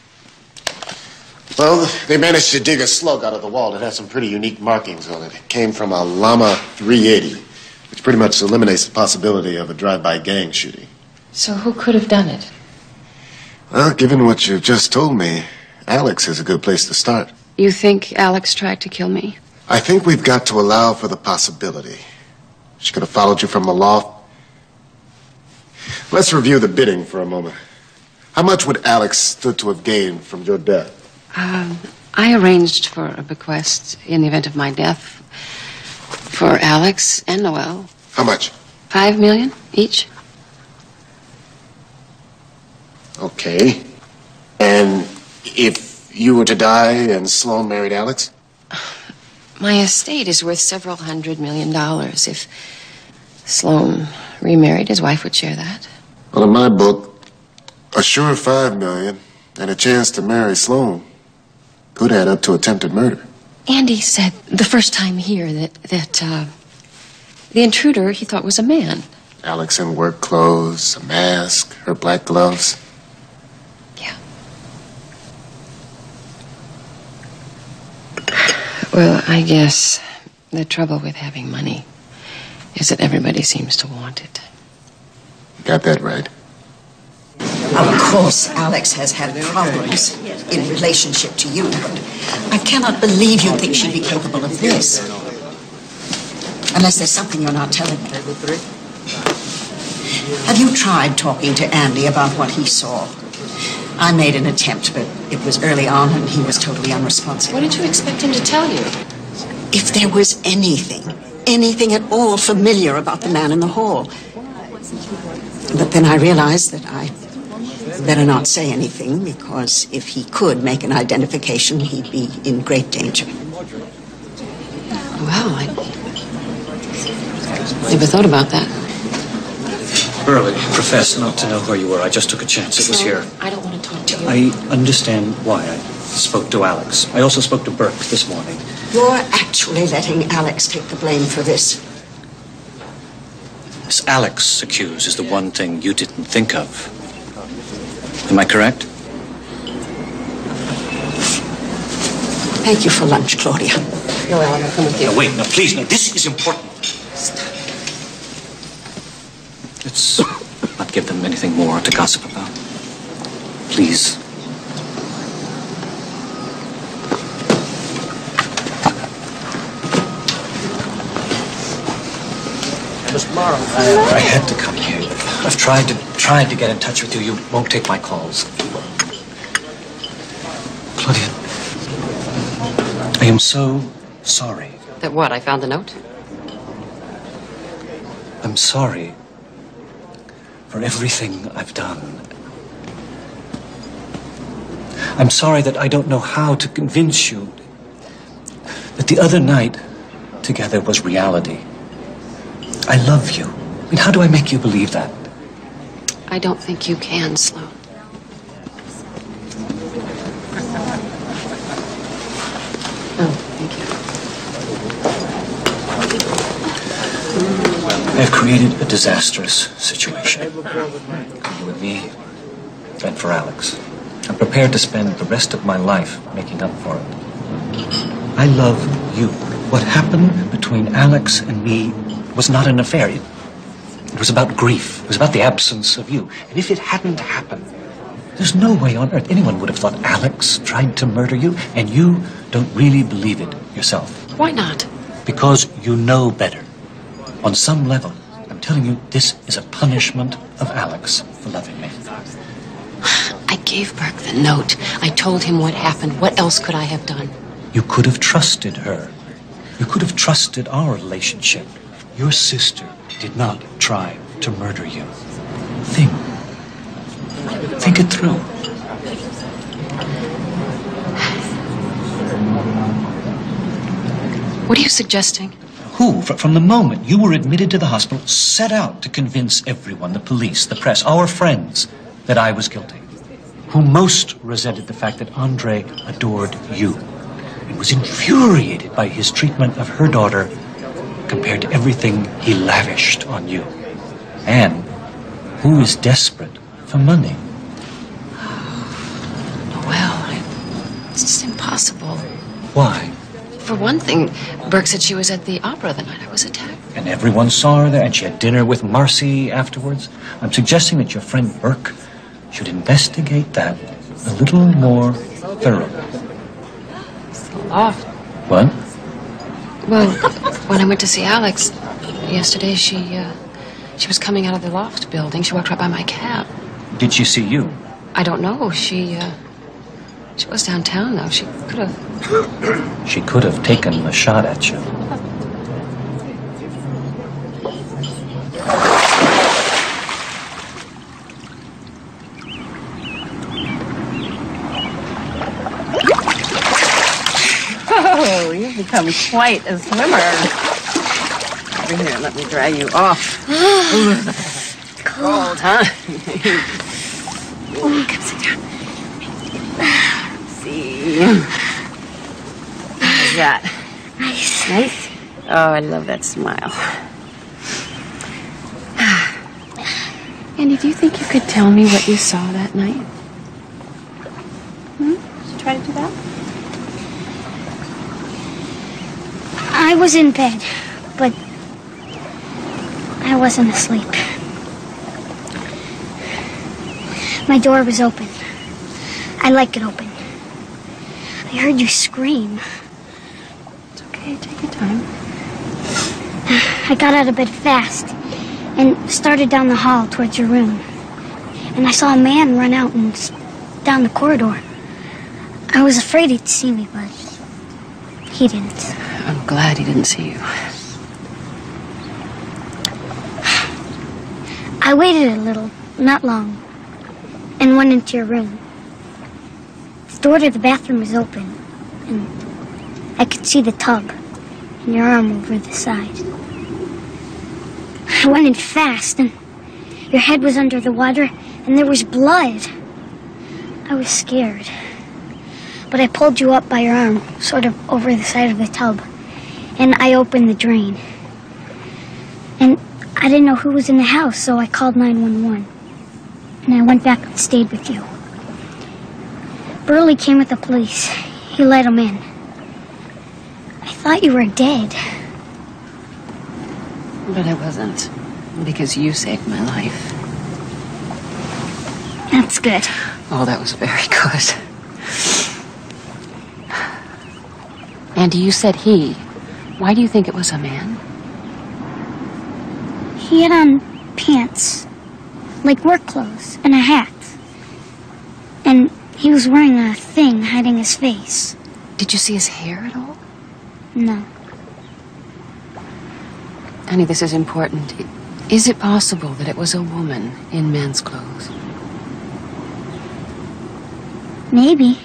Well, they managed to dig a slug out of the wall that has some pretty unique markings on it. It came from a Llama 380, which pretty much eliminates the possibility of a drive-by gang shooting. So who could have done it? Well, given what you've just told me, Alex is a good place to start. You think Alex tried to kill me? I think we've got to allow for the possibility. She could have followed you from the loft. Let's review the bidding for a moment. How much would Alex stood to have gained from your death? I arranged for a bequest in the event of my death for Alex and Noel. How much? $5 million each. Okay. And if you were to die and Sloan married Alex? My estate is worth several $100 million. If Sloan remarried, his wife would share that. Well, in my book, a sure $5 million and a chance to marry Sloan could add up to attempted murder. Andy said the first time here that the intruder he thought was a man. Alex in work clothes, a mask, her black gloves. Yeah. Well, I guess the trouble with having money is that everybody seems to want it. Got that right. Of course, Alex has had problems in relationship to you, but I cannot believe you think she'd be capable of this. Unless there's something you're not telling me. Have you tried talking to Andy about what he saw? I made an attempt, but it was early on and he was totally unresponsive. What did you expect him to tell you? If there was anything at all familiar about the man in the hall. But then I realized that I better not say anything, because if he could make an identification, he'd be in great danger. Well, I never thought about that. Burley professed not to know where you were. I just took a chance. It was here. I don't want to talk to you. I understand why. I spoke to Alex. I also spoke to Burke this morning. You're actually letting Alex take the blame for this. This Alex accused is the one thing you didn't think of. Am I correct? Thank you for lunch, Claudia. No, Ellen, I'll come with you. No, wait, no, please, no. This is important. Let's not give them anything more to gossip about. Please. I had to come here. I've tried to get in touch with you. You won't take my calls. Claudia, I am so sorry. That what? I found the note? I'm sorry for everything I've done. I'm sorry that I don't know how to convince you that the other night together was reality. I love you. I mean, how do I make you believe that? I don't think you can, Sloan. Oh, thank you. I have created a disastrous situation for you and me, and for Alex. I'm prepared to spend the rest of my life making up for it. I love you. What happened between Alex and me was not an affair. It was about grief. It was about the absence of you. And if it hadn't happened, there's no way on earth anyone would have thought Alex tried to murder you, and you don't really believe it yourself. Why not? Because you know better. On some level, I'm telling you, this is a punishment of Alex for loving me. I gave Burke the note. I told him what happened. What else could I have done? You could have trusted her. You could have trusted our relationship. Your sister did not try to murder you. Think it through. What are you suggesting? Who, from the moment you were admitted to the hospital, set out to convince everyone, the police, the press, our friends, that I was guilty? Who most resented the fact that Andre adored you and was infuriated by his treatment of her daughter compared to everything he lavished on you? And who is desperate for money? It's just impossible. Why? For one thing, Burke said she was at the opera the night I was attacked. And everyone saw her there, and she had dinner with Marcy afterwards. I'm suggesting that your friend Burke should investigate that a little more thoroughly. It's the loft. What? Well, when I went to see Alex yesterday, she was coming out of the loft building. She walked right by my cab. Did she see you? I don't know. She She was downtown, though. She could have... She could have taken a shot at you. Oh, you've become quite a swimmer. Over here, let me dry you off. Cold, huh? Come sit down. Let's see. How's that? Nice. Nice? Oh, I love that smile. Andy, do you think you could tell me what you saw that night? Did you try to do that? I was in bed, but I wasn't asleep. My door was open. I like it open. I heard you scream. It's okay, take your time. I got out of bed fast and started down the hall towards your room. And I saw a man run out and down the corridor. I was afraid he'd see me, but he didn't. I'm glad he didn't see you. I waited a little, not long, and went into your room. The door to the bathroom was open, and I could see the tub and your arm over the side. I went in fast, and your head was under the water, and there was blood. I was scared, but I pulled you up by your arm, sort of over the side of the tub, and I opened the drain. And I didn't know who was in the house, so I called 911. And I went back and stayed with you. Burley came with the police. He let him in. I thought you were dead. But I wasn't, because you saved my life. That's good. Oh, that was very good. Andy, you said he. Why do you think it was a man? He had on pants, like work clothes, and a hat. And he was wearing a thing hiding his face. Did you see his hair at all? No. Annie, this is important. Is it possible that it was a woman in man's clothes? Maybe.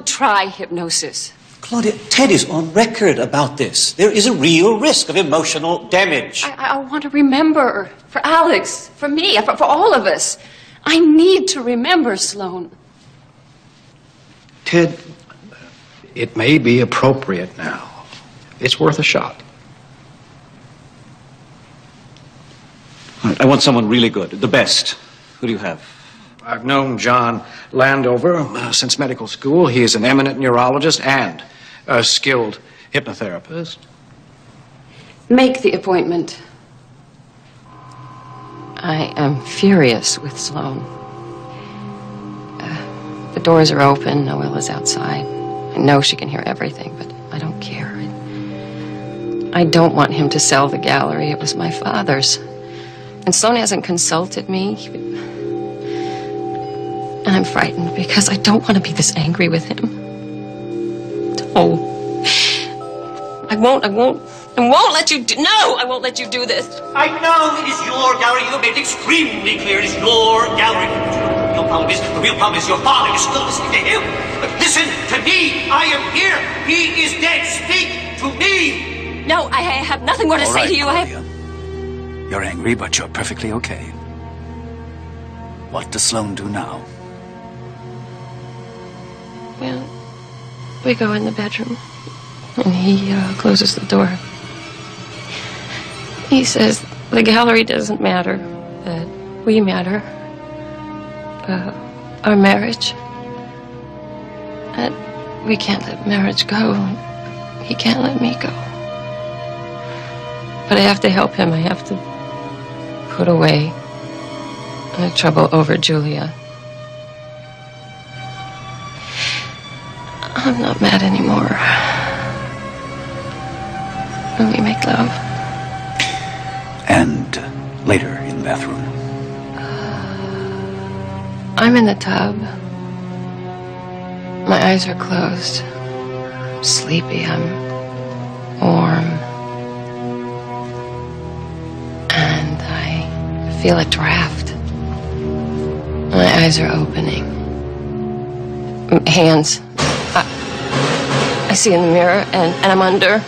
try hypnosis. Claudia, Ted is on record about this. There is a real risk of emotional damage. I want to remember. For Alex, for me, for all of us. I need to remember, Sloan. Ted, it may be appropriate now. It's worth a shot. All right, I want someone really good, the best. Who do you have? I've known John Landover since medical school. He is an eminent neurologist and a skilled hypnotherapist. Make the appointment. I am furious with Sloan. The doors are open. Noelle is outside. I know she can hear everything, but I don't care. I don't want him to sell the gallery. It was my father's. And Sloan hasn't consulted me. And I'm frightened because I don't want to be this angry with him. No. I won't let you I won't let you do this. I know it is your gallery. You have made it extremely clear it is your gallery. The real problem is your father. You're still listening to him. But listen to me. I am here. He is dead. Speak to me. No, I have nothing more to say to you. Claudia. You're angry, but you're perfectly okay. What does Sloan do now? Well, we go in the bedroom, and he closes the door. He says the gallery doesn't matter, that we matter, our marriage, that we can't let marriage go. He can't let me go. But I have to help him. I have to put away the trouble over Julia. I'm not mad anymore. When we make love. And later in the bathroom. I'm in the tub. My eyes are closed. I'm sleepy. I'm warm. And I feel a draft. My eyes are opening. Hands. I see in the mirror, and I'm under.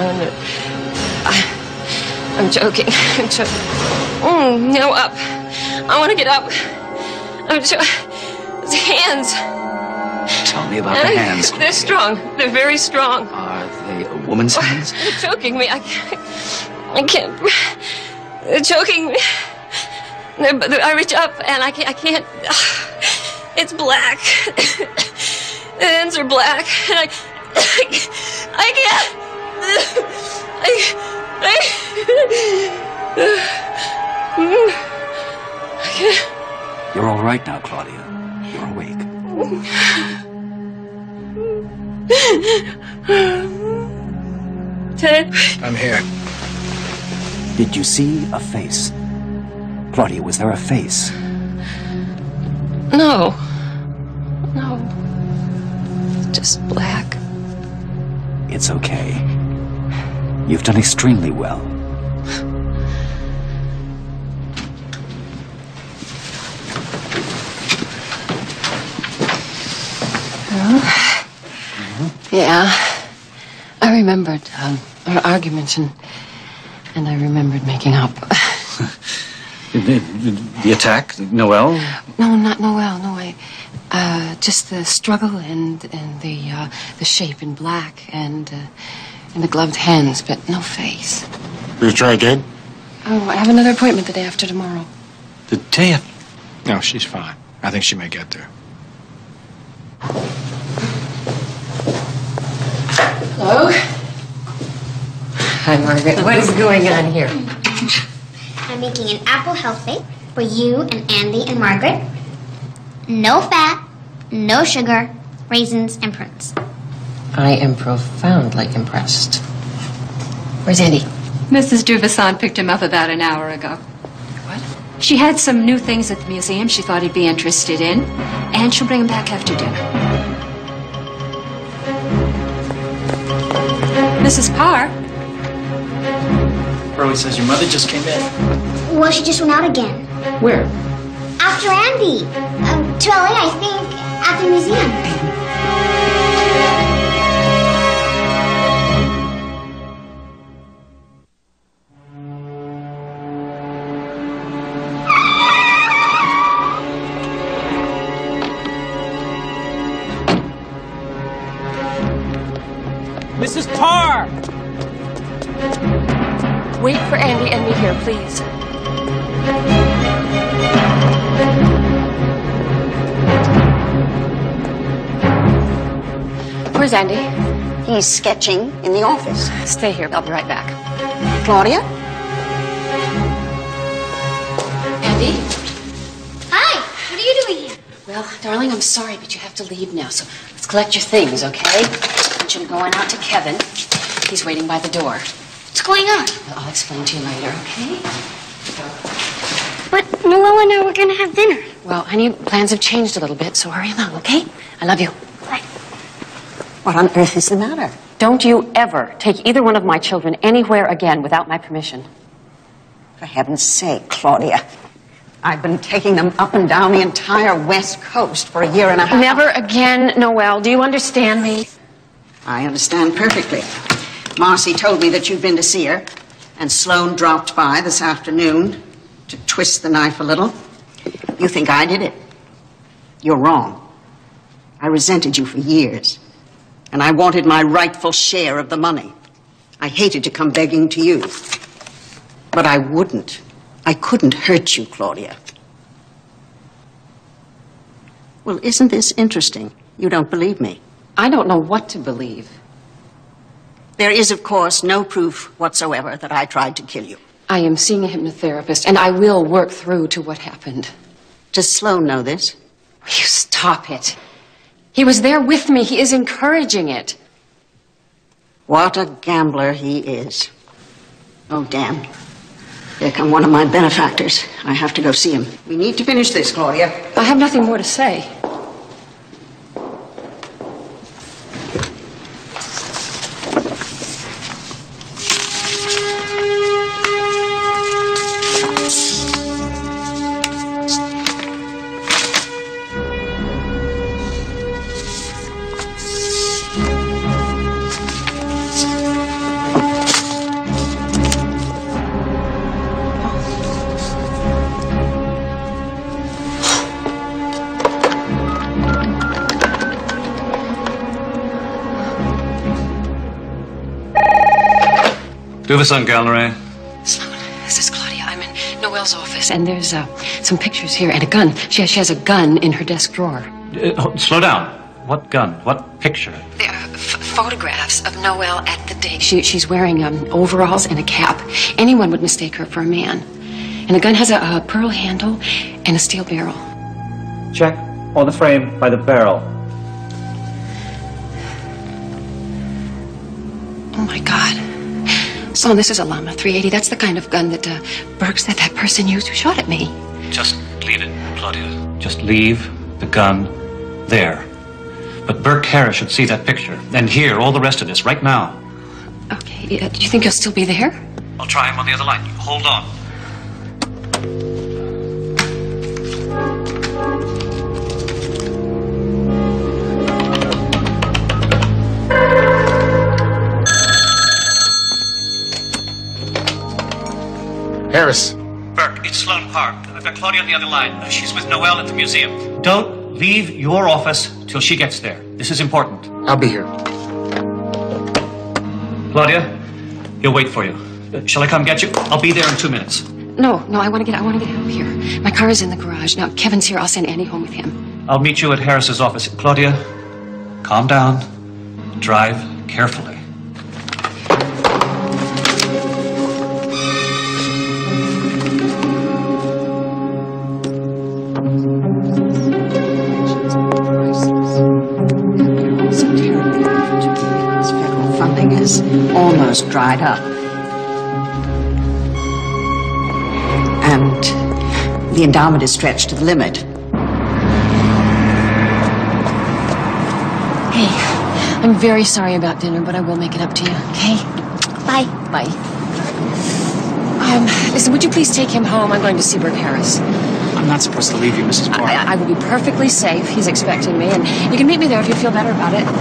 I'm choking. I'm choking. No, up. I want to get up. It's hands. Tell me about the hands. They're strong. They're very strong. Are they a woman's hands? They're choking me. I can't. They're choking me. I reach up, and I can't. It's black. The hands are black, and I can't. You're all right now, Claudia. You're awake. Ted? I'm here. Did you see a face? Claudia, was there a face? No. No. Just black. It's okay. You've done extremely well. Yeah. I remembered our arguments, and I remembered making up. The attack? Noelle? No, not Noelle. No, just the struggle and the shape in black and the gloved hands, but no face. Will you try again? Oh, I have another appointment the day after tomorrow. The day after? No, she's fine. I think she may get there. Hello? Hi, Margaret. What is going on here? I'm making an apple health bake for you and Andy and Margaret. No fat, no sugar, raisins, and prunes. I am profoundly impressed. Where's Andy? Mrs. Duvesson picked him up about an hour ago. What? She had some new things at the museum she thought he'd be interested in, and she'll bring him back after dinner. Mrs. Parr? Pearlie says your mother just came in. Well, she just went out again. Where? After Andy. To LA, I think. At the museum. Wait for Andy and me here, please. Where's Andy? He's sketching in the office. Stay here. I'll be right back. Claudia? Andy? Hi, what are you doing here? Well, darling, I'm sorry, but you have to leave now, so let's collect your things, okay? I want you to go on out to Kevin. He's waiting by the door. What's going on? Well, I'll explain to you later, okay? But Noelle and I were going to have dinner. Well, honey, plans have changed a little bit, so hurry along, okay? I love you. Bye. What on earth is the matter? Don't you ever take either one of my children anywhere again without my permission. For heaven's sake, Claudia. I've been taking them up and down the entire West Coast for a year and a half. Never again, Noelle. Do you understand me? I understand perfectly. Marcy told me that you've been to see her, and Sloane dropped by this afternoon to twist the knife a little. You think I did it? You're wrong. I resented you for years, and I wanted my rightful share of the money. I hated to come begging to you, but I wouldn't. I couldn't hurt you, Claudia. Well, isn't this interesting? You don't believe me. I don't know what to believe. There is, of course, no proof whatsoever that I tried to kill you. I am seeing a hypnotherapist, and I will work through to what happened. Does Sloane know this? You stop it. He was there with me. He is encouraging it. What a gambler he is. Oh, damn. Here come one of my benefactors. I have to go see him. We need to finish this, Claudia. I have nothing more to say. Duvison Gallery. Sloane, this is Claudia. I'm in Noelle's office, and there's some pictures here and a gun. She has a gun in her desk drawer. Slow down. What gun? What picture? There are photographs of Noelle at the date. She's wearing overalls and a cap. Anyone would mistake her for a man. And the gun has a pearl handle and a steel barrel. Check on the frame by the barrel. Oh, my God. Sloane, this is a Llama 380. That's the kind of gun that Burke said that person used who shot at me. Just leave it, Claudia. Just leave the gun there. But Burke Harris should see that picture and hear all the rest of this right now. Okay. Do you think he'll still be there? I'll try him on the other line. Hold on. Harris. Burke, it's Sloane Park. I've got Claudia on the other line. She's with Noelle at the museum. Don't leave your office till she gets there. This is important. I'll be here. Claudia, he'll wait for you. Shall I come get you? I'll be there in 2 minutes. No, I want to get out of here. My car is in the garage. Now, Kevin's here. I'll send Andy home with him. I'll meet you at Harris's office. Claudia, calm down. Drive carefully. Almost dried up. And the endowment is stretched to the limit. Hey, I'm very sorry about dinner, but I will make it up to you, okay? Bye. Bye. Listen, would you please take him home? I'm going to see Burke Harris. I'm not supposed to leave you, Mrs. Parr. I will be perfectly safe. He's expecting me, and you can meet me there if you feel better about it.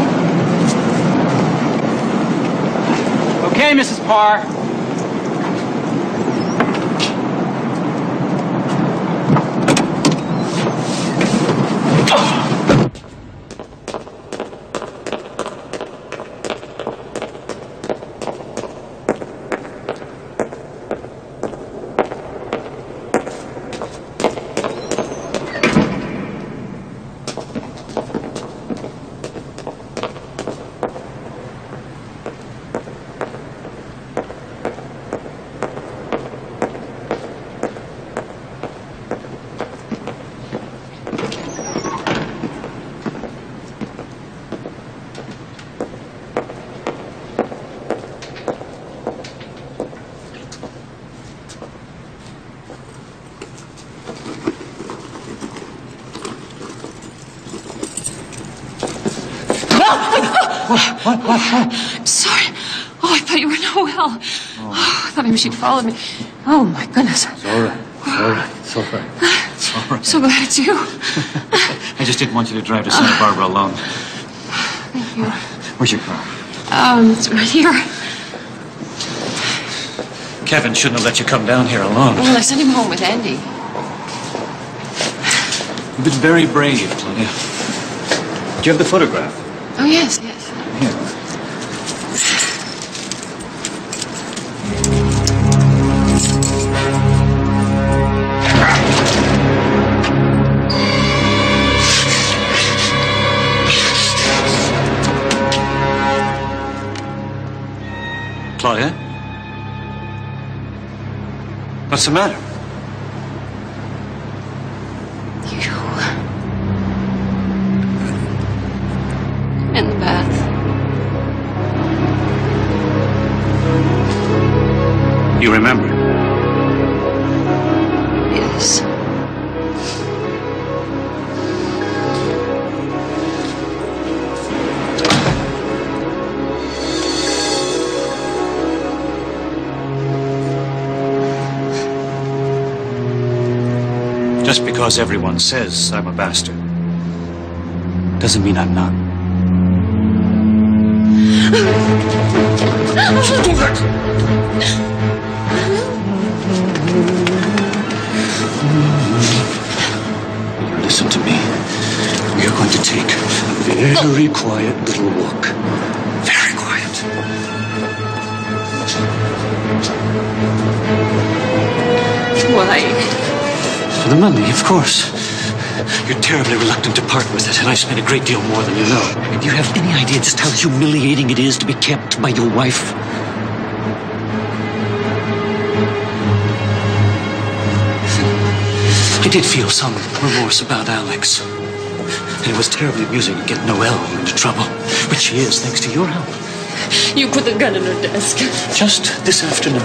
Okay, Mrs. Parr. What? I'm sorry. Oh, I thought you were Noel. Oh, I thought maybe she'd followed me. Oh, my goodness. It's all right. It's all right. It's all right. It's all right. So glad it's you. I just didn't want you to drive to Santa Barbara alone. Thank you. Where's your car? It's right here. Kevin shouldn't have let you come down here alone. Well, I sent him home with Andy. You've been very brave, Claudia. Do you have the photograph? Oh, yes, yes. Here. Claudia? What's the matter? In the bath. You remember? Yes. Just because everyone says I'm a bastard doesn't mean I'm not. You listen to me. We are going to take a very quiet little walk. Very quiet. Why? For the money, of course. You're terribly reluctant to part with it, and I've spent a great deal more than you know. And do you have any idea just how humiliating it is to be kept by your wife? I did feel some remorse about Alex. And it was terribly amusing to get Noelle into trouble, which she is thanks to your help. You put the gun in her desk. Just this afternoon.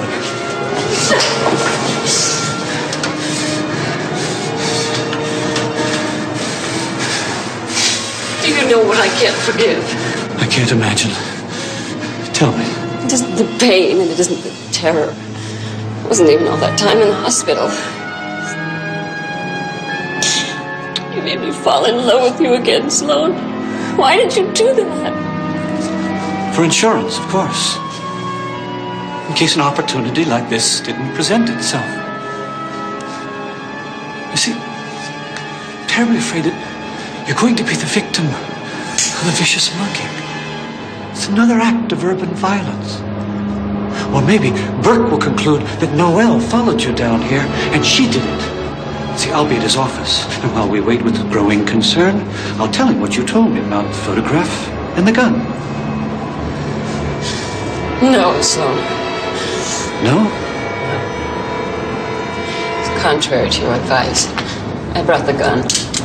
Do you know what I can't forgive? I can't imagine. Tell me. It isn't the pain and it isn't the terror. It wasn't even all that time in the hospital. You made me fall in love with you again, Sloan. Why did you do that? For insurance, of course. In case an opportunity like this didn't present itself. You see, I'm terribly afraid that you're going to be the victim of a vicious mugging. It's another act of urban violence. Or maybe Burke will conclude that Noelle followed you down here and she did it. See, I'll be at his office, and while we wait with growing concern, I'll tell him what you told me about the photograph and the gun. No, Sloan. No? It's contrary to your advice. I brought the gun.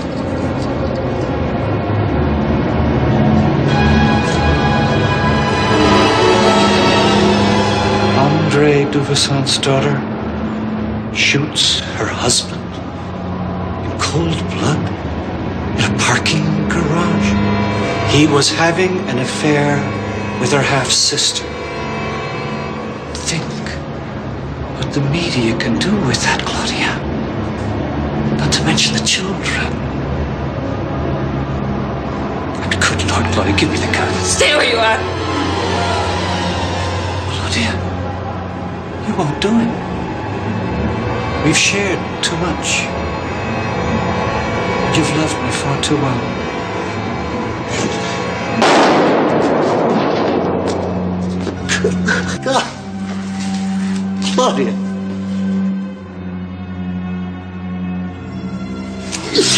Andre Duvessant's daughter shoots her husband in cold blood in a parking garage. He was having an affair with her half-sister. Think what the media can do with that, Claudia. Not to mention the children. And good Lord, Claudia, give me the gun. Stay where you are. Claudia, you won't do it. We've shared too much. You've loved me far too well. God. Claudia.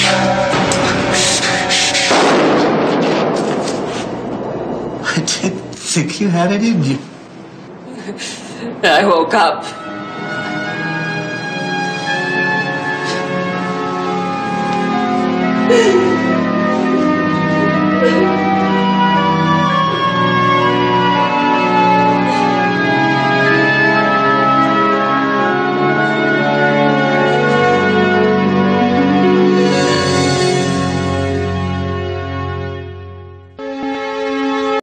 I didn't think you had it in you. I woke up.